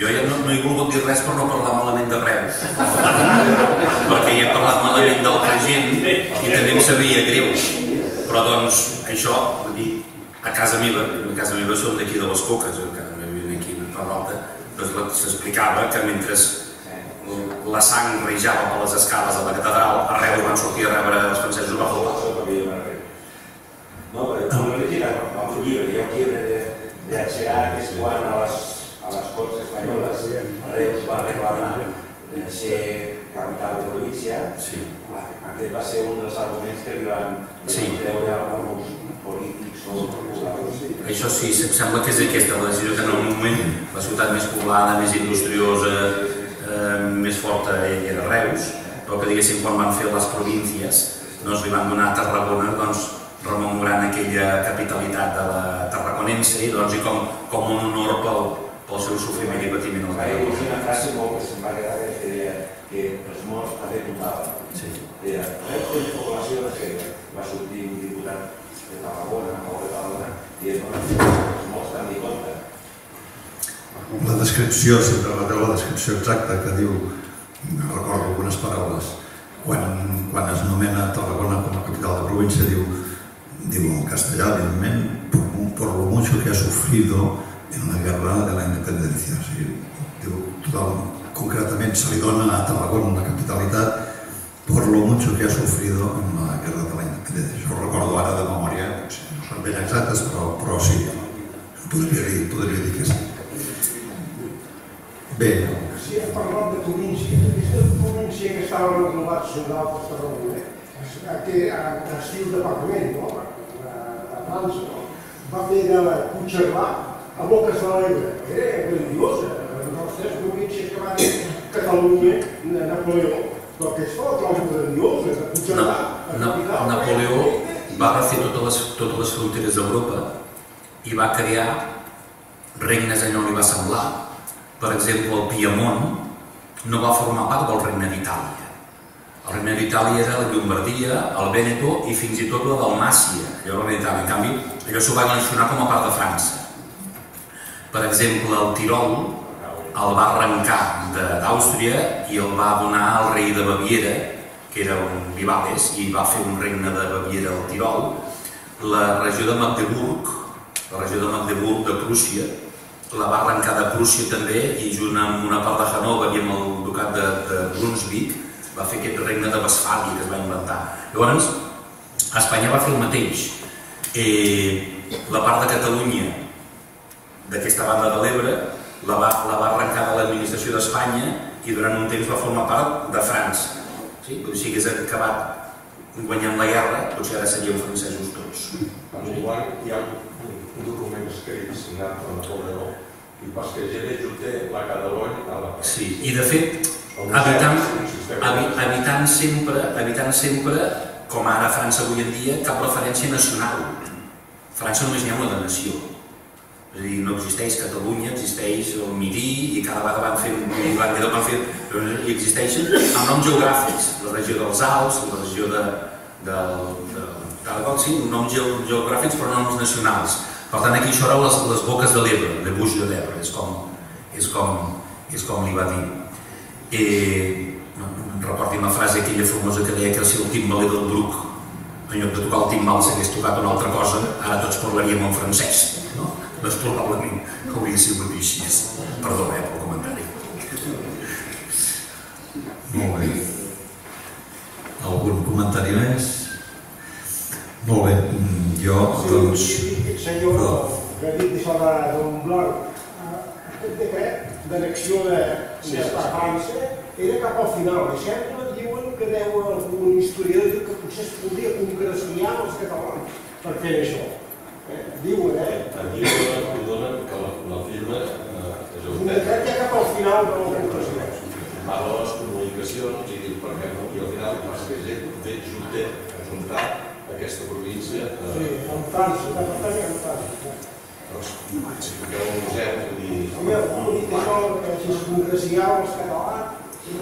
no he volgut dir res per no parlar malament de Reus, perquè hi he parlat malament d'altra gent i també em sabia greu. Però doncs això, vull dir, a casa meva som d'aquí de les Coques, encara no vivim aquí a Peralta, doncs s'explicava que mentre la sang rejava per les escales de la catedral, arreu van sortir a rebre els francesos a Barcelona. No, però no li tira, no, un llibre, hi ha un llibre de Atxerat, que és quan a les Corts Espanyoles Reus va reclamar ser capital de província. Aquest va ser un dels arguments que li van treure alguns polítics o populadors. Això sí, em sembla que és aquesta la decisió que en un moment la ciutat més poblada, més industriosa, més forta era Reus, però que diguéssim quan van fer les províncies doncs li van donar a Tarragona rememorant aquella capitalitat de la tarraconense i com un honor pel seu sofriment i patiment al Hi ha una frase molt que se'm va quedar que deia que els morts també comptaven. Deia, Reus té població de que va sortir un diputat de Tarragona o de Tarragona dient que els morts també compten. La descripció, si permeteu la descripció exacta que diu, recordo algunes paraules, quan es nomena Tarragona com a capital de província, diu en castellà, evidentment, por lo mucho que ha sufrido en la guerra de la independencia. O sigui, concretament se li dona a Tarragona una capitalitat por lo mucho que ha sufrido en la guerra de la independencia. Això ho recordo ara de memòria, no són ben exactes, però sí, podria dir que sí. Bé. Sí, hem parlat de província. Aquesta província que estava englobat sobre altres Tarragona, que en estil de pagament, a França, va fer de Puigcerdà a Boques de l'Ebre. Era grandiosa. Les tres províncies que van dir Catalunya, Napoleó, però aquesta la trobo grandiosa, de Puigcerdà. Napoleó va refer totes les fronteres d'Europa i va crear regnes allà on li va semblar. Per exemple, el Piemont no va formar part del Regne d'Itàlia. El Regne d'Itàlia era la Llombardia, el Vèneto i fins i tot la Dalmàcia. En canvi, allò s'ho va anexionar com a part de França. Per exemple, el Tirol el va arrencar d'Àustria i el va donar al rei de Baviera, que era un Vivales, i va fer un regne de Baviera al Tirol. La regió de Magdeburg, de Prússia, la va arrencar de Prússia també i junt amb una part de Hannover i amb el ducat de Brunswick va fer aquest regne de Westfàlia que es va inventar. Llavors, Espanya va fer el mateix. La part de Catalunya, d'aquesta banda de l'Ebre, la va arrencar de l'administració d'Espanya i durant un temps va formar part de França. Si hagués acabat guanyant la guerra, potser ara seríem francesos tots. Hi ha un document escrit signat per Napoleó i perquè Gene té la Catalunya a la part. Sí, i de fet, evitant sempre, com ara a França avui en dia, cap referència nacional. A França només n'hi ha una de nació. És a dir, no existeix Catalunya, existeix el Midi i cada vegada van fer i existeixen amb noms geogràfics. La regió dels Alps, la regió sí, noms geogràfics però noms nacionals. Per tant, aquí això eren les boques de l'Ebre, de Bouches de l'Ebre, és com li va dir. Recordin la frase aquella famosa que deia que si el timbaler del Bruc, en lloc de tocar el timbal, s'hagués tocat una altra cosa, ara tots parlaríem en francès, no? Doncs probablement que hauria sigut així. Perdó, pel comentari. Molt bé. Algun comentari més? Molt bé, jo doncs... Senyor, que ha dit això d'un bloc, aquest decret d'annexió de França era cap al final. I sempre diuen que deu algun historiador que potser es podria congraciar els catalans per fer això. Diuen, Aquí ho donen que la firma és un decret ja cap al final de la congració. Parla de les comunicacions i diu per què no, i al final passa que Junter ha juntat aquesta província en França, departament en França. Que era un museu que li... Home, ho dic això, que si es congraciava els catalans...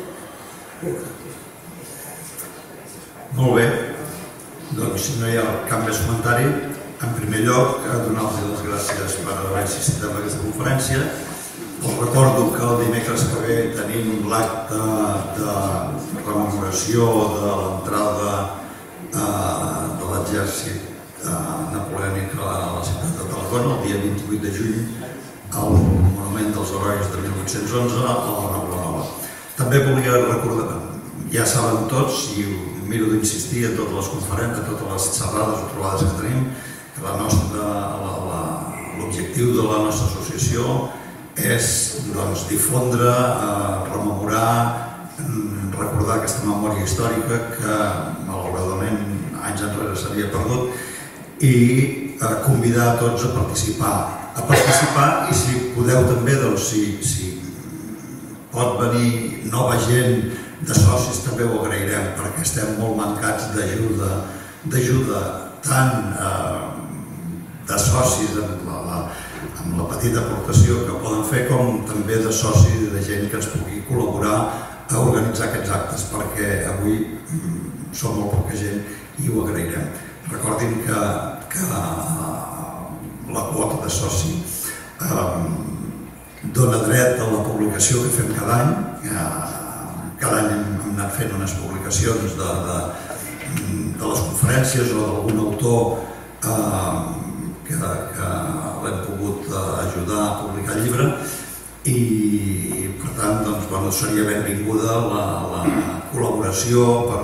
Molt bé, doncs si no hi ha cap més comentari, en primer lloc donar-los les gràcies per haver assistit a aquesta conferència Els recordo que el dimecres que ve tenim l'acte de rememoració de l'entrada de l'exèrcit napoleònic a la ciutat de Tarragona, el dia 28 de juny, al Monument dels Herois de 1811 a la Rambla Nova. També volia recordar, ja saben tots, i miro d'insistir a totes les conferències, a totes les xerrades o trobades que tenim, que l'objectiu de la nostra associació és difondre, rememorar, recordar aquesta memòria històrica que malauradament anys enrere s'havia perdut i convidar a tots a participar i si podeu també, si pot venir nova gent de socis també ho agrairem perquè estem molt mancats d'ajuda tant de socis amb la petita aportació que poden fer com també de socis i de gent que ens pugui col·laborar a organitzar aquests actes perquè avui som molt poca gent i ho agrairem. Recordin que la quota de soci dona dret a la publicació que fem cada any. Cada any hem anat fent unes publicacions de les conferències o d'algun autor que l'hem pogut ajudar a publicar el llibre i per tant seria benvinguda la col·laboració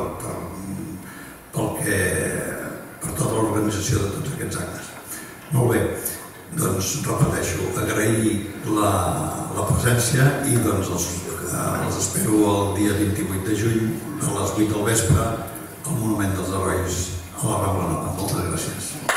per tota l'organització de tots aquests actes. Molt bé, doncs repeteixo, agrair la presència i els espero el dia 28 de juny a les 8 del vespre al Monument dels Herois a la Rambla Nova. Moltes gràcies.